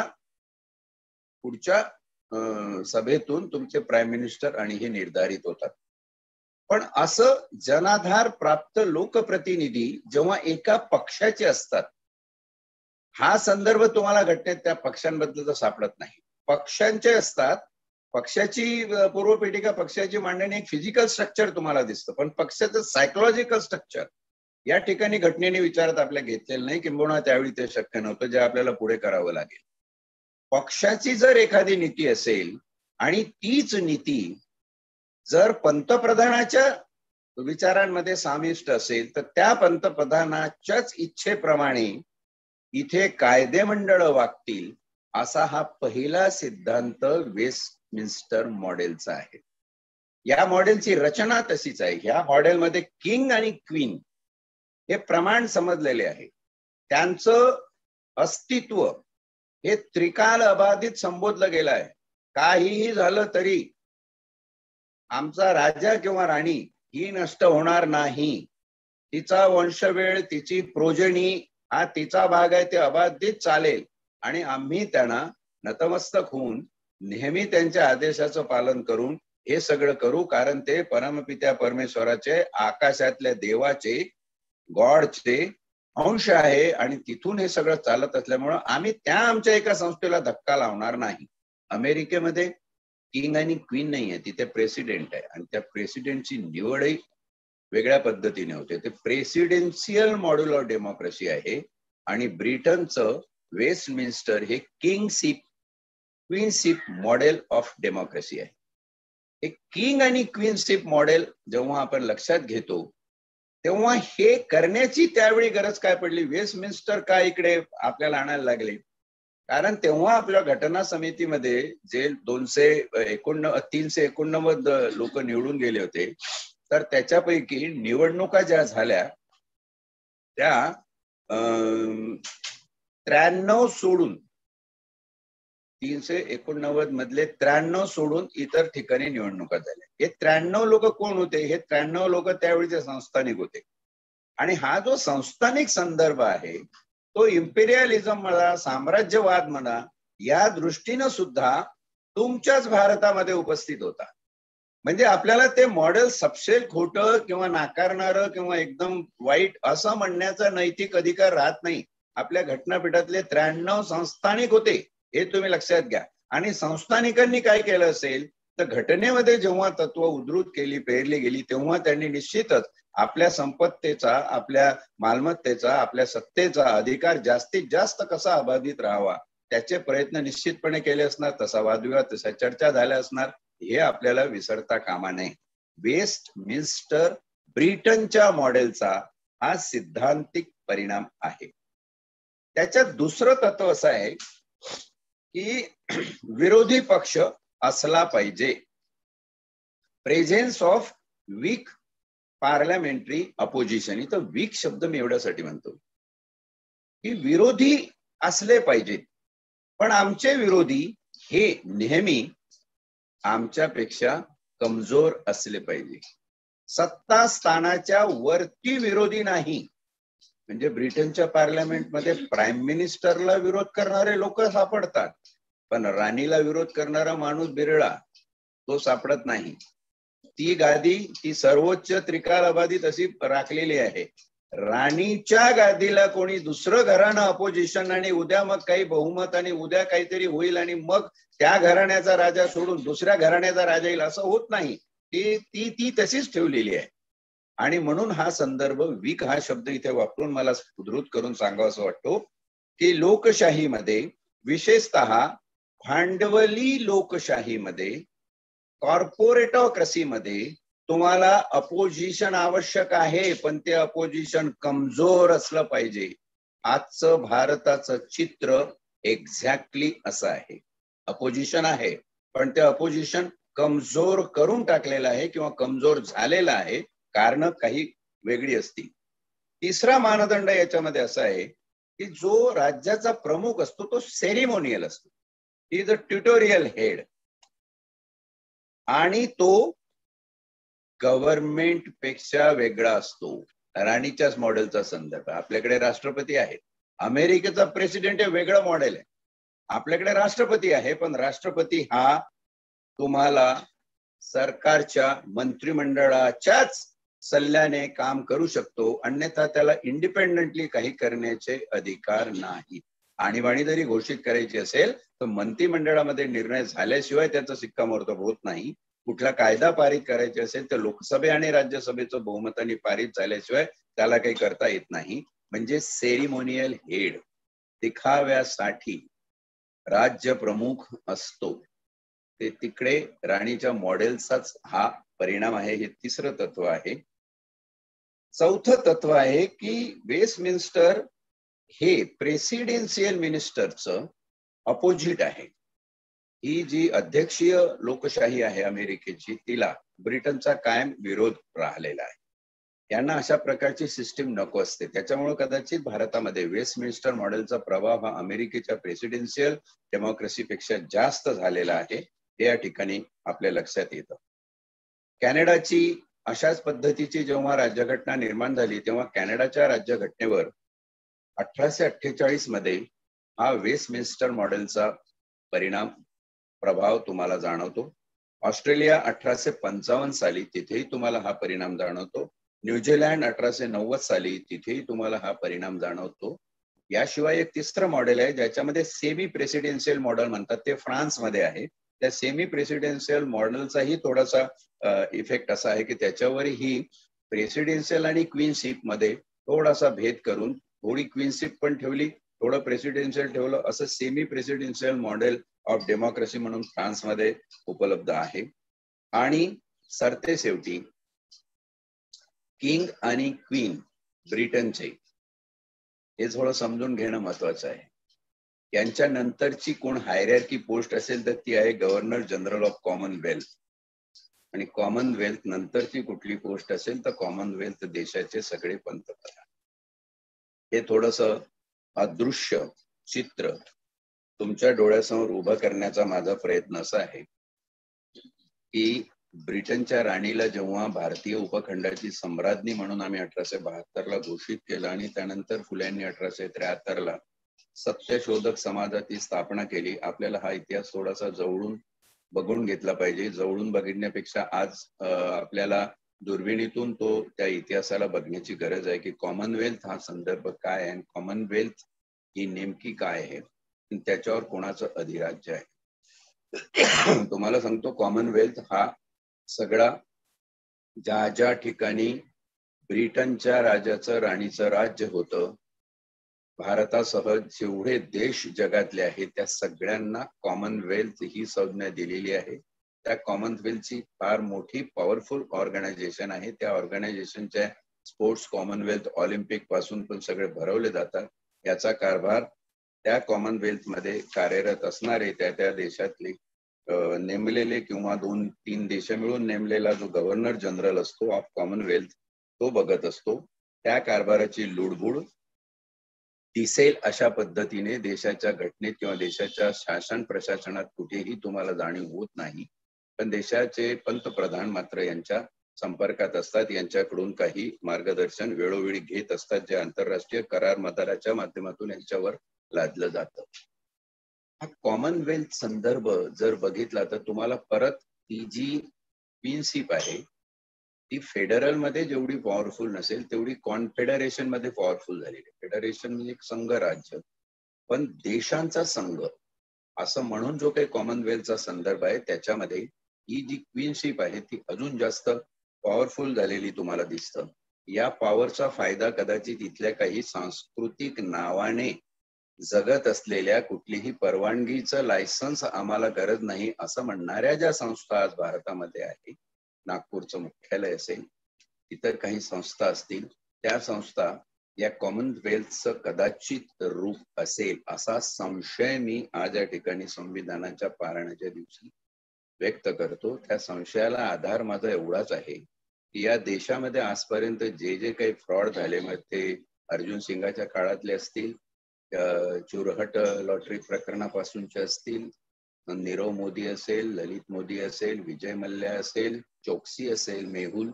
S2: पुढच्या सभेतून तुमचे प्राईम मिनिस्टर आणि हे निर्धारित होतात. पण असं जनाधार प्राप्त लोकप्रतिनिधी जेव्हा एका पक्षाचे असतात, हा संदर्भ तुम्हाला घटनेत त्या पक्षांबद्दल सापडत नाही. पक्षांचे असतात, पक्षाची पूर्वपीठिका, पक्षाची मांडणी, एक फिजिकल स्ट्रक्चर तुम्हाला दिसतं, पण पक्षाचं सायकोलॉजिकल स्ट्रक्चर या ठिकाणी घटनेने विचारात आपल्या घेतलेलं नाही, किंबहुना त्यावेळी ते शक्य नव्हतं, जे आपल्याला पुढे करावं लागेल. पक्षाची जर एखादी नीती असेल आणि तीच नीती जर पंतप्रधानाच्या विचारांमध्ये समाविष्ट असेल तर त्या पंतप्रधानाच्याच इच्छेप्रमाणे इथे कायदेमंडळ वागतील, असा हा पहिला सिद्धांत वेस्टमिन्स्टर मॉडेलचा आहे. या मॉडेलची रचना तशीच आहे. ह्या मॉडेलमध्ये किंग आणि क्वीन हे प्रमाण समजलेले आहे. त्यांचं अस्तित्व हे त्रिकाल अबाधित संबोधलं गेलं आहे. काहीही झालं तरी आमचा राजा किंवा राणी ही नष्ट होणार नाही. तिचा वंशवेळ, तिची प्रोजनी हा तिचा भाग आहे, ते अबाधित चालेल आणि आम्ही त्यांना नतमस्तक होऊन नेहमी त्यांच्या आदेशाचं पालन करून हे सगळं करू, कारण ते परमपित्या परमेश्वराचे, आकाशातल्या देवाचे, गॉडचे अंश आहे आणि तिथून हे सगळं चालत असल्यामुळं आम्ही त्या आमच्या एका संस्थेला धक्का लावणार नाही. अमेरिकेमध्ये किंग आणि क्वीन नाही आहे, तिथे प्रेसिडेंट आहे आणि त्या प्रेसिडेंटची निवडही वेगळ्या पद्धतीने होते. ते प्रेसिडेन्शियल मॉड्यूल ऑफ डेमोक्रेसी आहे. आणि ब्रिटनचं वेस्टमिन्स्टर हे kingship queenship model of democracy आहे. हे किंग आणि क्वीनशिप मॉडेल जेव्हा आपण लक्षात घेतो तेव्हा हे करण्याची त्यावेळी गरज काय पडली, वेस्टमिन्स्टर का इकडे आपल्याला आणायला लागले, कारण तेव्हा आपल्या घटना समितीमध्ये जे दोनशे एकोण तीनशे एकोणनव्वद लोक निवडून गेले होते, तर त्याच्यापैकी निवडणुका ज्या झाल्या त्या त्र्याण्णव सोडून, तीनशे एकोणनव्वद मधले त्र्याण्णव सोडून इतर ठिकाणी निवडणुका झाल्या. हे त्र्याण्णव लोक कोण होते, हे त्र्याण्णव लोक त्यावेळीचे संस्थानिक होते. आणि हा जो संस्थानिक संदर्भ आहे तो इम्पेरियलिझम म्हणा, साम्राज्यवाद म्हणा, या दृष्टीनं सुद्धा तुमच्याच भारतामध्ये उपस्थित होता. म्हणजे आपल्याला ते मॉडेल सपशेल खोटं किंवा नाकारणारं किंवा एकदम वाईट असं म्हणण्याचा नैतिक अधिकार राहत नाही. आपल्या घटनापीठातले त्र्याण्णव संस्थानिक होते, हे तुम्ही लक्षात घ्या. आणि संस्थानिकांनी काय केलं असेल तर घटनेमध्ये जेव्हा तत्व उद्धृत केली पेरली गेली तेव्हा त्यांनी निश्चितच आपल्या संपत्तीचा, आपल्या मालमत्तेचा, आपल्या सत्तेचा अधिकार जास्तीत जास्त कसा अबाधित राहावा त्याचे प्रयत्न निश्चितपणे केले असणार. तसा वादविवाद, तसा चर्चा झाल्या असणार, हे आपल्याला विसरता कामा नये. वेस्टमिन्स्टर ब्रिटनच्या मॉडेलचा हा सिद्धांतिक परिणाम आहे. त्याच्यात दुसरं तत्व असं आहे की विरोधी पक्ष असला पाहिजे. Presence of weak parliamentary opposition. इथं वीक शब्द मी एवढ्यासाठी म्हणतो की विरोधी असले पाहिजेत, पण आमचे विरोधी हे नेहमी आमच्यापेक्षा कमजोर असले पाहिजे. सत्ता स्थानाच्या वरती विरोधी नाही. म्हणजे ब्रिटनच्या पार्लमेंटमध्ये प्राईम मिनिस्टरला विरोध करणारे लोक सापडतात, पण राणीला विरोध करणारा माणूस बिरळा, तो सापडत नाही. ती गादी ती सर्वोच्च त्रिकाल अबाधित अशी राखलेली आहे. राणीच्या गादीला कोणी दुसरं घराणं अपोजिशन आणि उद्या मग काही बहुमत आणि उद्या काहीतरी होईल आणि मग त्या घराण्याचा राजा सोडून दुसऱ्या घराण्याचा राजा येईल असं होत नाही. ती ती ती तशीच ठेवलेली आहे. आणि म्हणून हा संदर्भ वीक हा शब्द इथे वापरून मला उद्धृत करून सांगावं असं वाटतो की लोकशाहीमध्ये, विशेषतः भांडवली लोकशाहीमध्ये, कॉर्पोरेटोक्रेसीमध्ये तुम्हाला अपोजिशन आवश्यक आहे, पण ते अपोजिशन कमजोर असलं पाहिजे. आजचं भारताचं चित्र एक्झॅक्टली असं आहे. अपोजिशन आहे, पण ते अपोजिशन कमजोर करून टाकलेलं आहे किंवा कमजोर झालेलं आहे. कारण काही वेगळी असतील. तिसरा मानदंड याच्यामध्ये असा आहे की जो राज्याचा प्रमुख असतो तो सेरिमोनियल असतो. He is a tutorial head आणि तो गव्हर्नमेंट पेक्षा वेगळा असतो. राणीच्याच मॉडेलचा संदर्भ. आपल्याकडे राष्ट्रपती आहे, अमेरिकेचा प्रेसिडेंट हे वेगळं मॉडेल आहे. आपल्याकडे राष्ट्रपती आहे, पण राष्ट्रपती हा तुम्हाला सरकारच्या मंत्रिमंडळाच्याच सल्ल्याने काम करू शकतो, अन्यथा त्याला इंडिपेंडेंटली काही करण्याचे अधिकार नाही. आणीबाणी जरी घोषित करायची असेल तर मंत्रिमंडळामध्ये निर्णय झाल्याशिवाय त्याचा शिक्कामोर्तब होत नाही. कुठला कायदा पारित करायचे असेल तर लोकसभे आणि राज्यसभेचं बहुमताने पारित झाल्याशिवाय त्याला काही करता येत नाही. म्हणजे सेरिमोनियल हेड, दिखाव्यासाठी राज्य प्रमुख असतो. ते तिकडे राणीच्या मॉडेलचाच हा परिणाम आहे. हे तिसरं तत्व आहे. चौथं तत्व आहे की वेस्टमिन्स्टर हे प्रेसिडेन्शियल मिनिस्टरचं अपोजिट आहे. ही जी अध्यक्षीय लोकशाही आहे अमेरिकेची, तिला ब्रिटनचा कायम विरोध राहिलेला आहे. यांना अशा प्रकारची सिस्टीम नको असते. त्याच्यामुळे कदाचित भारतामध्ये वेस्टमिन्स्टर मॉडेलचा प्रभाव हा अमेरिकेच्या प्रेसिडेन्शियल डेमोक्रेसीपेक्षा जास्त झालेला आहे, हे या ठिकाणी आपल्या लक्षात येतं. कॅनडाची अशाच पद्धतीची जेव्हा राज्यघटना निर्माण झाली तेव्हा कॅनडाच्या राज्यघटनेवर अठराशे अठ्ठेचाळीस मध्ये हा वेस्टमिन्स्टर मॉडेलचा परिणाम, प्रभाव तुम्हाला जाणवतो. ऑस्ट्रेलिया अठराशे पंचावन्न साली, तिथेही तुम्हाला हा परिणाम जाणवतो. न्यूझीलंड अठराशे नव्वद साली, तिथेही तुम्हाला हा परिणाम जाणवतो. याशिवाय एक तिसरं मॉडेल आहे ज्याच्यामध्ये सेमी प्रेसिडेन्शियल मॉडेल म्हणतात, ते फ्रान्समध्ये आहे. त्या सेमी प्रेसिडेन्शियल मॉडेलचाही थोडासा इफेक्ट असा आहे की त्याच्यावरही प्रेसिडेन्शियल आणि क्वीनशिप मध्ये थोडासा भेद करून थोडी क्वीनशिप पण ठेवली, थोडं प्रेसिडेन्शियल ठेवलं, असं semi presidential model of democracy म्हणून फ्रान्समध्ये उपलब्ध आहे. आणि सरते शेवटी किंग आणि क्वीन ब्रिटनचे, हे थोडं समजून घेणं महत्वाचं आहे. यांच्या नंतरची कोण हायरार्की पोस्ट असेल तर ती आहे गव्हर्नर जनरल ऑफ कॉमनवेल्थ. आणि कॉमनवेल्थ नंतरची कुठली पोस्ट असेल तर कॉमनवेल्थ देशाचे सगळे पंतप्रधान. हे थोडस अदृश्य चित्र तुमच्या डोळ्यासमोर उभं करण्याचा माझा प्रयत्न असा आहे की ब्रिटनच्या राणीला जेव्हा भारतीय उपखंडाची सम्राज्ञी म्हणून आम्ही अठराशे बहात्तर ला घोषित केलं आणि त्यानंतर फुल्यांनी अठराशे त्र्याहत्तर ला सत्यशोधक समाजाची स्थापना केली, आपल्याला हा इतिहास थोडासा जवळून बघून घेतला पाहिजे. जवळून बघण्यापेक्षा आज आपल्याला दुर्बिणीतून तो त्या इतिहासाला बघण्याची गरज आहे की कॉमनवेल्थ हा संदर्भ काय आहे, कॉमनवेल्थ ही नेमकी काय आहे, त्याच्यावर कोणाचं अधिराज्य आहे. तुम्हाला सांगतो, कॉमनवेल्थ हा सगळा ज्या ज्या ठिकाणी ब्रिटनच्या राजाचं राणीचं राज्य होतं, भारतासह जेवढे देश जगातले आहेत त्या सगळ्यांना कॉमनवेल्थ ही संज्ञा दिलेली आहे. त्या कॉमनवेल्थची फार मोठी पॉवरफुल ऑर्गनायझेशन आहे. त्या ऑर्गनायझेशनच्या स्पोर्ट्स कॉमनवेल्थ ऑलिम्पिक पासून पण सगळे भरवले जातात. याचा कारभार त्या कॉमनवेल्थ मध्ये कार्यरत असणारे त्या त्या देशातले नेमलेले किंवा दोन तीन देश मिळून नेमलेला जो गव्हर्नर जनरल असतो ऑफ कॉमनवेल्थ तो बघत असतो. त्या कारभाराची लुडबुड दिसेल अशा पद्धतीने देशाच्या घटनेत किंवा देशाच्या शासन प्रशासनात कुठेही तुम्हाला जाणीव होत नाही. पण देशाचे पंतप्रधान मात्र यांच्या संपर्कात असतात, यांच्याकडून काही मार्गदर्शन वेळोवेळी घेत असतात, जे आंतरराष्ट्रीय करार मदाराच्या माध्यमातून यांच्यावर लादलं जातं. हा कॉमनवेल्थ संदर्भ जर बघितला तर तुम्हाला परत ती जी क्वीनशिप आहे ती फेडरल मध्ये जेवढी पॉवरफुल नसेल तेवढी कॉन्फेडरेशन मध्ये पॉवरफुल झालेली आहे. फेडरेशन म्हणजे एक संघ राज्य, पण देशांचा संघ असं म्हणून जो काही कॉमनवेल्थचा संदर्भ आहे त्याच्यामध्ये ही जी क्वीनशिप आहे ती अजून जास्त पॉवरफुल झालेली तुम्हाला दिसतं. या पॉवरचा फायदा कदाचित इथल्या काही सांस्कृतिक नावाने जगत असलेल्या कुठलीही परवानगीचं लायसन्स आम्हाला गरज नाही असं म्हणणाऱ्या ज्या संस्था आज भारतामध्ये आहे, नागपूरचं मुख्यालय असेल, इतर काही संस्था असतील, त्या संस्था या कॉमनवेल्थचं कदाचित रूप असेल असा संशय मी आज या ठिकाणी संविधानाच्या पारायणाच्या दिवशी व्यक्त करतो. त्या संशयाला आधार माझा एवढाच आहे की या देशामध्ये आजपर्यंत जे जे काही फ्रॉड झाले, मग ते अर्जुन सिंगाच्या काळातले असतील, चुरहट लॉटरी प्रकरणापासूनचे असतील, नीरव मोदी असेल, ललित मोदी असेल, विजय मल्ल्या असेल, चोक्सी असेल, मेहुल,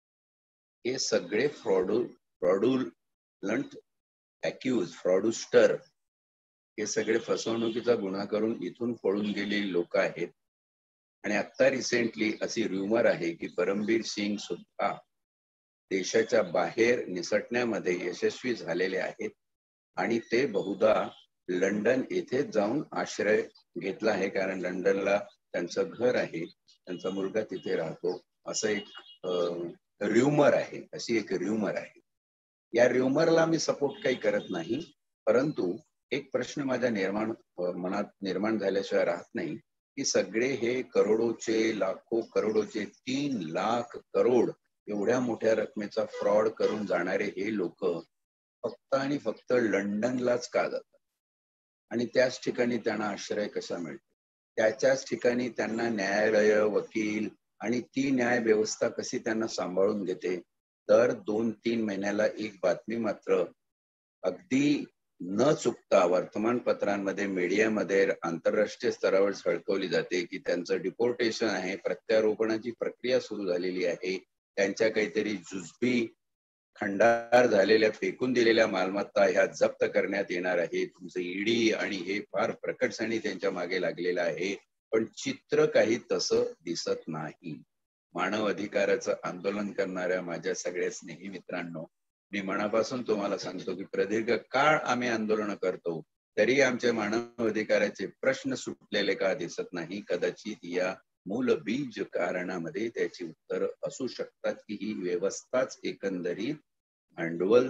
S2: हे सगळे फ्रॉडू फ्रॉडुलंट अॅक्यूज फ्रॉडुस्टर हे सगळे फसवणुकीचा गुन्हा करून इथून पळून गेलेली लोक आहेत. आणि आता रिसेंटली अशी र्युमर आहे की परमबीर सिंग सुद्धा देशाच्या बाहेर निसटण्यामध्ये यशस्वी झालेले आहेत आणि ते बहुधा लंडन येथे जाऊन आश्रय घेतला आहे, कारण लंडनला त्यांचं घर आहे, त्यांचा मुलगा तिथे राहतो, असं एक र्युमर आहे अशी एक र्युमर आहे. या र्युमरला मी सपोर्ट काही करत नाही, परंतु एक प्रश्न माझ्या निर्माण मनात निर्माण झाल्याशिवाय राहत नाही की सगळे हे करोडोचे लाखो करोडोचे तीन लाख करोड एवढ्या मोठ्या रकमेचा फ्रॉड करून जाणारे हे लोक फक्त आणि फक्त लंडनलाच का जातात आणि त्याच ठिकाणी त्यांना आश्रय कसा मिळतो, त्याच्याच ठिकाणी त्यांना न्यायालय, वकील आणि ती न्याय व्यवस्था कशी त्यांना सांभाळून घेते. दर दोन तीन महिन्याला एक बातमी मात्र अगदी न चुकता वर्तमानपत्रांमध्ये, मीडियामध्ये, आंतरराष्ट्रीय स्तरावर झळकवली जाते की त्यांचं डिपोर्टेशन आहे, प्रत्यारोपणाची प्रक्रिया सुरू झालेली आहे, त्यांच्या काहीतरी जुजबी खंडार झालेल्या फेकून दिलेल्या मालमत्ता ह्या जप्त करण्यात येणार आहे. तुमचं ईडी आणि हे फार प्रकटपणे त्यांच्या मागे लागलेलं आहे, पण चित्र काही तसं दिसत नाही. मानव अधिकाराचं आंदोलन करणाऱ्या माझ्या सगळ्या स्नेही मित्रांनो, मी मनापासून तुम्हाला सांगतो की प्रदीर्घ काळ आम्ही आंदोलन करतो तरी आमचे मानव अधिकाराचे प्रश्न सुटलेले का दिसत नाही. कदाचित या मूलबीज कारणामध्ये त्याची उत्तर असू शकतात की ही व्यवस्थाच एकंदरीत भांडवल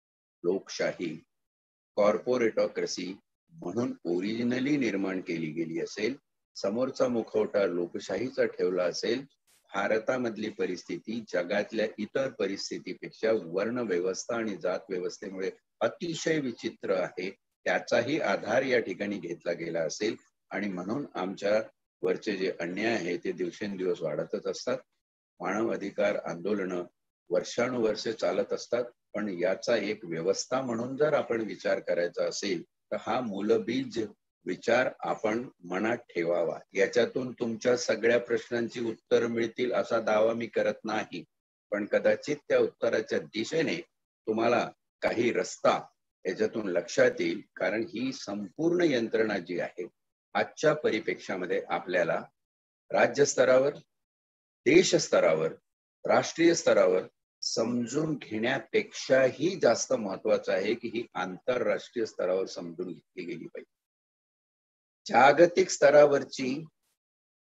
S2: लोकशाही कॉर्पोरेटॉक्रेसी म्हणून ओरिजिनली निर्माण केली गेली असेल, समोरचा मुखवटा लोकशाहीचा ठेवला असेल. भारतामधली परिस्थिती जगातल्या इतर परिस्थितीपेक्षा वर्ण व्यवस्था आणि जात व्यवस्थेमुळे अतिशय विचित्र आहे, त्याचाही आधार या ठिकाणी घेतला गेला असेल आणि म्हणून आमच्या वरचे जे अन्याय आहे ते दिवसेंदिवस वाढतच असतात. मानव अधिकार आंदोलन वर्षानुवर्षे चालत असतात, पण याचा एक व्यवस्था म्हणून जर आपण विचार करायचा असेल तर हा मूलबीज विचार आपण मनात ठेवावा. याच्यातून तुमच्या सगळ्या प्रश्नांची उत्तर मिळतील असा दावा मी करत नाही, पण कदाचित त्या उत्तराच्या दिशेने तुम्हाला काही रस्ता याच्यातून लक्षात येईल. कारण ही संपूर्ण यंत्रणा जी आहे आजच्या परिप्रेक्षामध्ये आपल्याला राज्य स्तरावर, देश स्तरावर, राष्ट्रीय स्तरावर समजून घेण्यापेक्षाही जास्त महत्वाचं आहे की ही आंतरराष्ट्रीय स्तरावर समजून घेतली गेली पाहिजे. जागतिक स्तरावरची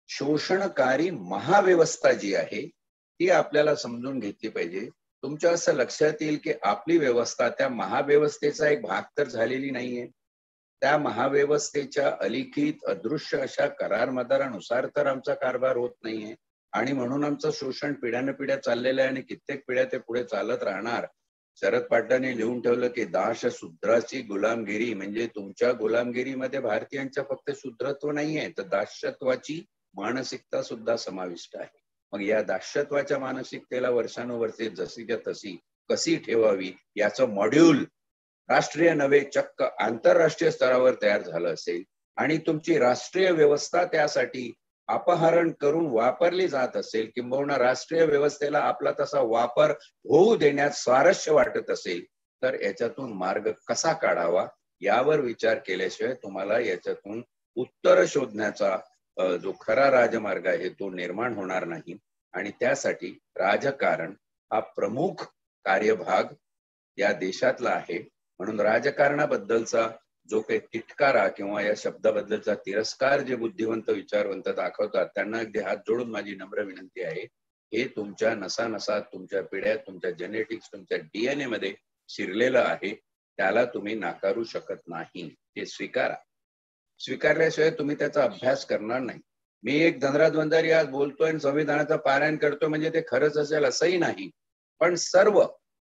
S2: शोषणकारी महाव्यवस्था जी आहे ती आपल्याला समजून घेतली पाहिजे. तुमच्या असं लक्षात येईल की आपली व्यवस्था त्या महाव्यवस्थेचा एक भाग तर झालेली नाहीये. त्या महाव्यवस्थेच्या अलिखित अदृश्य अशा करार मदारानुसार तर आमचा कारभार होत नाहीये आणि म्हणून आमचं शोषण पिढ्यान पिढ्या चाललेलं आहे आणि कित्येक पिढ्या ते पुढे चालत राहणार. शरद पाटलांनी लिहून ठेवलं की दाश शूद्राची गुलामगिरी, म्हणजे तुमच्या गुलामगिरीमध्ये भारतीयांच्या फक्त शूद्रत्व नाहीये तर दास्यत्वाची मानसिकता सुद्धा समाविष्ट आहे. मग या दास्यत्वाच्या मानसिकतेला वर्षानुवर्षे जशीच्या तशी कशी ठेवावी याचं मॉड्यूल राष्ट्रीय नव्हे चक्क आंतरराष्ट्रीय स्तरावर तयार झालं असेल आणि तुमची राष्ट्रीय व्यवस्था त्यासाठी अपहरण करून वापरली जात असेल किंबहुना राष्ट्रीय व्यवस्थेला आपला तसा वापर होऊ देण्यात स्वारस्य वाटत असेल तर याच्यातून मार्ग कसा काढावा यावर विचार केल्याशिवाय तुम्हाला याच्यातून उत्तर शोधण्याचा जो खरा राजमार्ग आहे तो निर्माण होणार नाही. आणि त्यासाठी राजकारण हा प्रमुख कार्यभाग या देशातला आहे. म्हणून राजकारणाबद्दलचा जो काही तिटकारा किंवा या शब्दाबद्दलचा तिरस्कार जे बुद्धिवंत विचारवंत दाखवतात त्यांना अगदी हात जोडून माझी नम्र विनंती आहे, हे तुमच्या नसानसात तुमच्या पिढ्यात तुमच्या जेनेटिक्स तुमच्या डीएनए मध्ये शिरलेलं आहे. त्याला तुम्ही नाकारू शकत नाही. ते स्वीकारा. स्वीकारल्याशिवाय तुम्ही त्याचा अभ्यास करणार नाही. मी एक धनराज वंजारी आज बोलतोय आणि संविधानाचं पारायण करतोय म्हणजे ते खरंच असेल असंही नाही, पण सर्व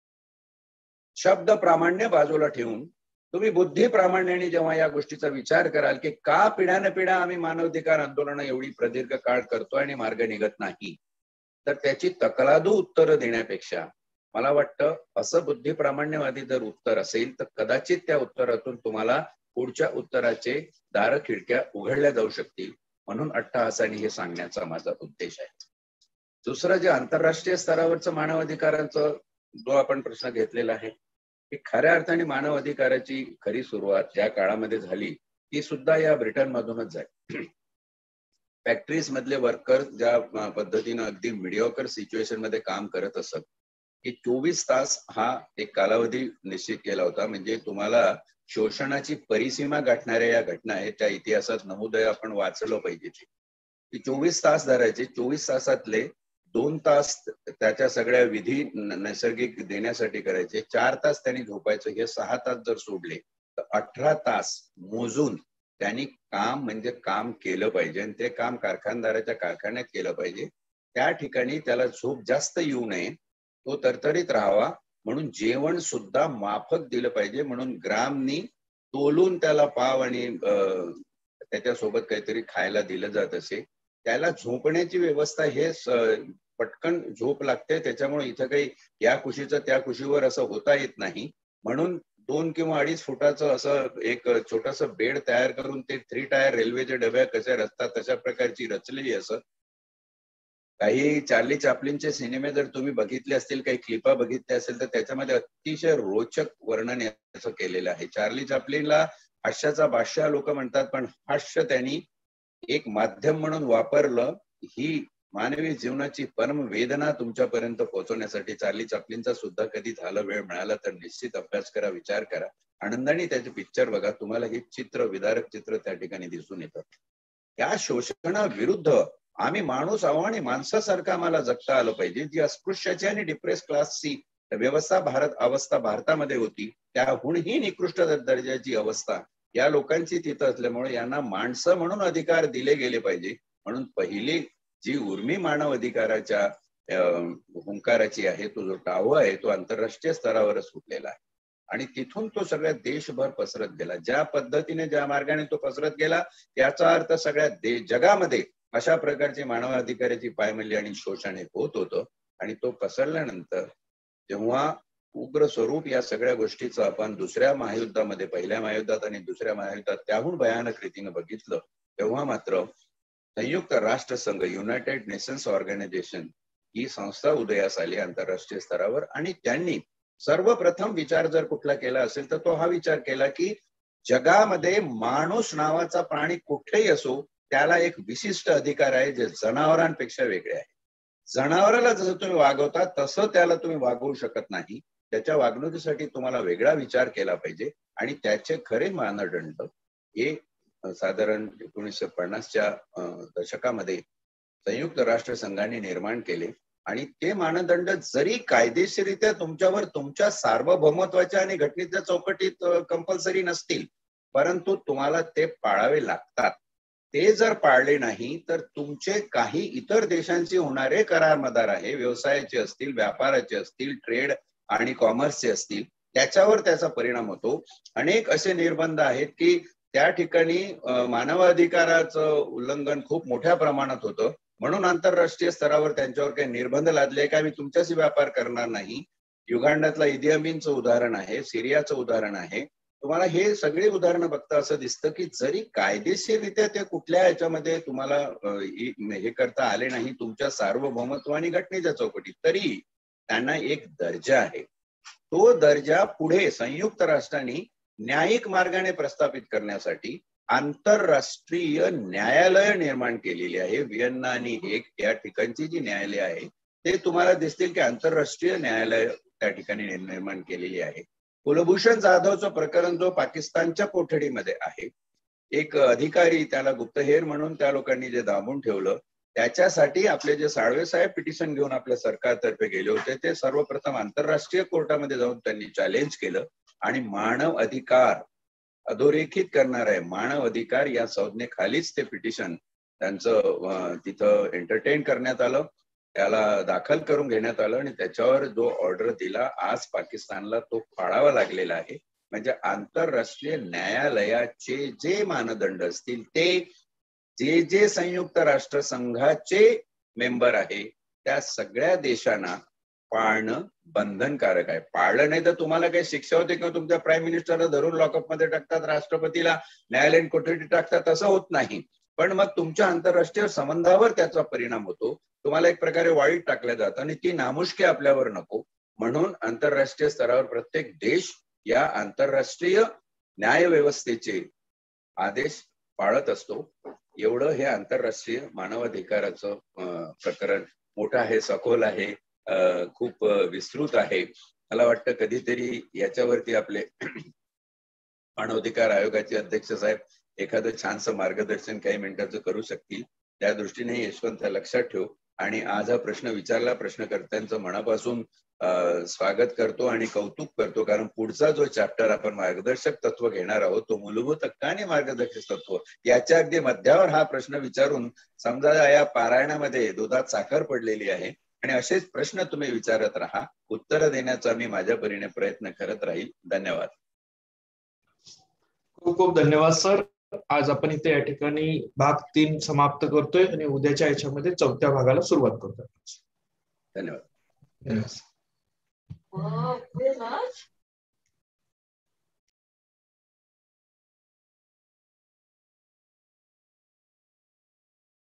S2: शब्द प्रामाण्य बाजूला ठेवून तुम्ही बुद्धी प्रामाण्याने जेव्हा या गोष्टीचा विचार कराल की का पिढ्यान पिढ्या आम्ही मानवाधिकार आंदोलन एवढी प्रदीर्घ काळ करतोय आणि मार्ग निघत नाही, तर त्याची तकलादू उत्तर देण्यापेक्षा मला वाटतं असं बुद्धी प्रामाण्यवादी जर उत्तर असेल तर कदाचित त्या उत्तरातून तुम्हाला पुढच्या उत्तराचे दार खिडक्या उघडल्या जाऊ शकतील. म्हणून अट्टहासाने हे सांगण्याचा माझा उद्देश आहे. दुसरं जे आंतरराष्ट्रीय स्तरावरचं मानवाधिकारांचं जो आपण प्रश्न घेतलेला आहे की खऱ्या अर्थाने मानव अधिकाराची खरी सुरुवात ज्या काळामध्ये झाली ती सुद्धा या ब्रिटन मधूनच आहे. फॅक्टरीज मधले वर्कर ज्या पद्धतीनं अगदी मिडिओकर सिच्युएशन मध्ये काम करत असत की चोवीस तास हा एक कालावधी निश्चित केला होता. म्हणजे तुम्हाला शोषणाची परिसीमा गाठणाऱ्या या घटना आहेत त्या इतिहासात नमूद आहे, आपण वाचलं पाहिजे. की चोवीस तास धरायचे, चोवीस तासातले दोन तास त्याच्या सगळ्या विधी नैसर्गिक देण्यासाठी करायचे, चार तास त्यांनी झोपायचं. हे सहा तास जर सोडले तर अठरा तास मोजून त्यांनी काम म्हणजे काम केलं पाहिजे आणि ते काम कारखानदाराच्या कारखान्यात केलं पाहिजे. त्या ठिकाणी त्याला झोप जास्त येऊ नये, तो तरतरीत राहावा म्हणून जेवण सुद्धा माफक दिलं पाहिजे. म्हणून ग्रामनी तोलून त्याला पाव आणि त्याच्यासोबत काहीतरी खायला दिलं जात असे. त्याला झोपण्याची व्यवस्था हे पटकन झोप लागते, त्याच्यामुळे इथं काही या कुशीचं त्या कुशीवर असं होता येत नाही. म्हणून दोन किंवा अडीच फुटाचं असं एक छोटस बेड तयार करून ते थ्री टायर रेल्वेच्या डब्या कशा रचतात तशा प्रकारची रचलेली असत. काही चार्ली चॅप्लिनचे सिनेमे जर तुम्ही बघितले असतील, काही क्लिपा बघितल्या असेल तर त्याच्यामध्ये अतिशय रोचक वर्णन याचं केलेलं आहे. चार्ली चॅप्लिनला हास्याचा बादशाह लोक म्हणतात, पण हास्य त्यांनी एक माध्यम म्हणून वापरलं. ही मानवी जीवनाची परम वेदना तुमच्यापर्यंत पोहोचवण्यासाठी चार्ली चॅप्लिनचा सुद्धा कधी झालं वेळ मिळाला तर निश्चित अभ्यास करा, विचार करा, आनंदाने त्याचे पिक्चर बघा. तुम्हाला हे चित्र विदारक चित्र त्या ठिकाणी दिसून येतं. या शोषणाविरुद्ध आम्ही माणूस आहो आणि माणसासारखं आम्हाला जगता आलं पाहिजे. जी अस्पृश्याची आणि डिप्रेस क्लासची व्यवस्था भारत अवस्था भारतामध्ये होती त्याहूनही निकृष्ट दर्जाची अवस्था या लोकांची तिथं असल्यामुळे यांना माणसं म्हणून अधिकार दिले गेले पाहिजे. म्हणून पहिली जी उर्मी मानव अधिकाराच्या हुंकाराची आहे, तो जो टाहो आहे तो आंतरराष्ट्रीय स्तरावरच सुटलेला आहे आणि तिथून तो सगळ्या देशभर पसरत गेला. ज्या पद्धतीने ज्या मार्गाने तो पसरत गेला याचा अर्थ सगळ्या देश जगामध्ये अशा प्रकारची मानवाधिकाराची पायमल्ली आणि शोषण हे होत होतं. आणि तो पसरल्यानंतर जेव्हा उग्र स्वरूप या सगळ्या गोष्टीचं आपण दुसऱ्या महायुद्धामध्ये, पहिल्या महायुद्धात आणि दुसऱ्या महायुद्धात त्याहून भयानक रीतीने बघितलं, तेव्हा मात्र संयुक्त राष्ट्र संघ युनायटेड नेशन्स ऑर्गनायझेशन ही संस्था उदयास आली आंतरराष्ट्रीय स्तरावर. आणि त्यांनी सर्वप्रथम विचार जर कुठला केला असेल तर तो हा विचार केला की जगामध्ये माणूस नावाचा प्राणी कुठेही असो त्याला एक विशिष्ट अधिकार आहे जे जनावरांपेक्षा वेगळे आहे. जनावराला जसं तुम्ही वागवता तसं त्याला तुम्ही वागवू शकत नाही. त्याच्या वागणुकीसाठी तुम्हाला वेगळा विचार केला पाहिजे आणि त्याचे खरे मानदंड हे साधारण एकोणीसशे पन्नासच्या दशकामध्ये संयुक्त राष्ट्र संघाने निर्माण केले आणि ते मानदंड जरी कायदेशीररित्या तुमच्यावर तुमच्या सार्वभौमत्वाच्या आणि घटनेच्या चौकटीत कंपल्सरी नसतील, परंतु तुम्हाला ते पाळावे लागतात. ते जर पाळले नाही तर तुमचे काही इतर देशांशी होणारे करार मदार आहे, व्यवसायाचे असतील, व्यापाराचे असतील, ट्रेड आणि कॉमर्सचे असतील, त्याच्यावर त्याचा परिणाम होतो. अनेक असे निर्बंध आहेत की त्या ठिकाणी मानवाधिकाराचं उल्लंघन खूप मोठ्या प्रमाणात होतं, म्हणून आंतरराष्ट्रीय स्तरावर त्यांच्यावर काही निर्बंध लादले की आम्ही तुमच्याशी व्यापार करणार नाही. युगांडातला इदी अमीनचं उदाहरण आहे, सिरियाचं उदाहरण आहे. तुम्हाला हे सगळे उदाहरणं बघता असं दिसतं की जरी कायदेशीररित्या ते कुठल्या ह्याच्यामध्ये तुम्हाला हे करता आले नाही तुमच्या सार्वभौमत्व आणि घटनेच्या चौकटीत, तरी त्यांना एक दर्जा आहे. तो दर्जा पुढे संयुक्त राष्ट्रांनी न्यायिक मार्गाने प्रस्थापित करण्यासाठी आंतरराष्ट्रीय न्यायालय निर्माण केलेली आहे. व्हिएन्ना आणि हेग या ठिकाणची जी न्यायालय आहे ते तुम्हाला दिसतील की आंतरराष्ट्रीय न्यायालय त्या ठिकाणी निर्माण केलेली आहे. कुलभूषण जाधवचं प्रकरण जो पाकिस्तानच्या कोठडीमध्ये आहे, एक अधिकारी त्याला गुप्तहेर म्हणून त्या लोकांनी जे दाबून ठेवलं, त्याच्यासाठी आपले जे साळवे साहेब पिटिशन घेऊन आपल्या सरकारतर्फे गेले होते ते सर्वप्रथम आंतरराष्ट्रीय कोर्टामध्ये जाऊन त्यांनी चॅलेंज केलं आणि मानव अधिकार अधोरेखित करणार आहे, मानव अधिकार या संज्ञेखालीच ते पिटिशन त्यांचं तिथं एंटरटेन करण्यात आलं, त्याला दाखल करून घेण्यात आलं आणि त्याच्यावर जो ऑर्डर दिला आज पाकिस्तानला तो पाळावा लागलेला आहे. म्हणजे आंतरराष्ट्रीय न्यायालयाचे जे मानदंड असतील ते जे जे संयुक्त राष्ट्र संघाचे मेंबर आहे त्या सगळ्या देशांना पाळणं बंधनकारक आहे. पाळलं नाही तर तुम्हाला काही शिक्षा होते किंवा तुमच्या प्राईम मिनिस्टरला धरून लॉकअप मध्ये टाकतात, राष्ट्रपतीला न्यायालयीन कोठडीत टाकतात, असं होत नाही. पण मग तुमच्या आंतरराष्ट्रीय संबंधावर त्याचा परिणाम होतो, तुम्हाला एक प्रकारे वाळीत टाकलं जातं आणि ती नामुष्की आपल्यावर नको. म्हणून आंतरराष्ट्रीय स्तरावर प्रत्येक देश या आंतरराष्ट्रीय न्याय व्यवस्थेचे आदेश पाळत असतो. एवढं हे आंतरराष्ट्रीय मानवाधिकाराचं प्रकरण मोठं आहे, सखोल आहे, खूप विस्तृत आहे. मला वाटतं कधीतरी याच्यावरती आपले मानवाधिकार आयोगाचे अध्यक्ष साहेब एखादं छानसं मार्गदर्शन काही मिनिटाचं करू शकतील. त्या दृष्टीने यशवंत लक्षात ठेव आणि आज हा प्रश्न विचारला, प्रश्नकर्त्यांचं मनापासून स्वागत करतो आणि कौतुक करतो, कारण पुढचा जो चॅप्टर आपण मार्गदर्शक तत्व घेणार आहोत तो मूलभूत हक्क आणि मार्गदर्शक तत्व याच्या अगदी मध्यावर हा प्रश्न विचारून समजा या पारायणामध्ये दुधात साखर पडलेली आहे आणि असेच प्रश्न तुम्ही विचारत राहा, उत्तर देण्याचा मी माझ्या परीने प्रयत्न करत राहील. धन्यवाद.
S1: खूप खूप धन्यवाद सर. आज आपण इथे या ठिकाणी भाग तीन समाप्त करतोय आणि उद्याच्या याच्यामध्ये चौथ्या भागाला सुरुवात करतोय.
S2: धन्यवाद.
S1: धन्यवाद.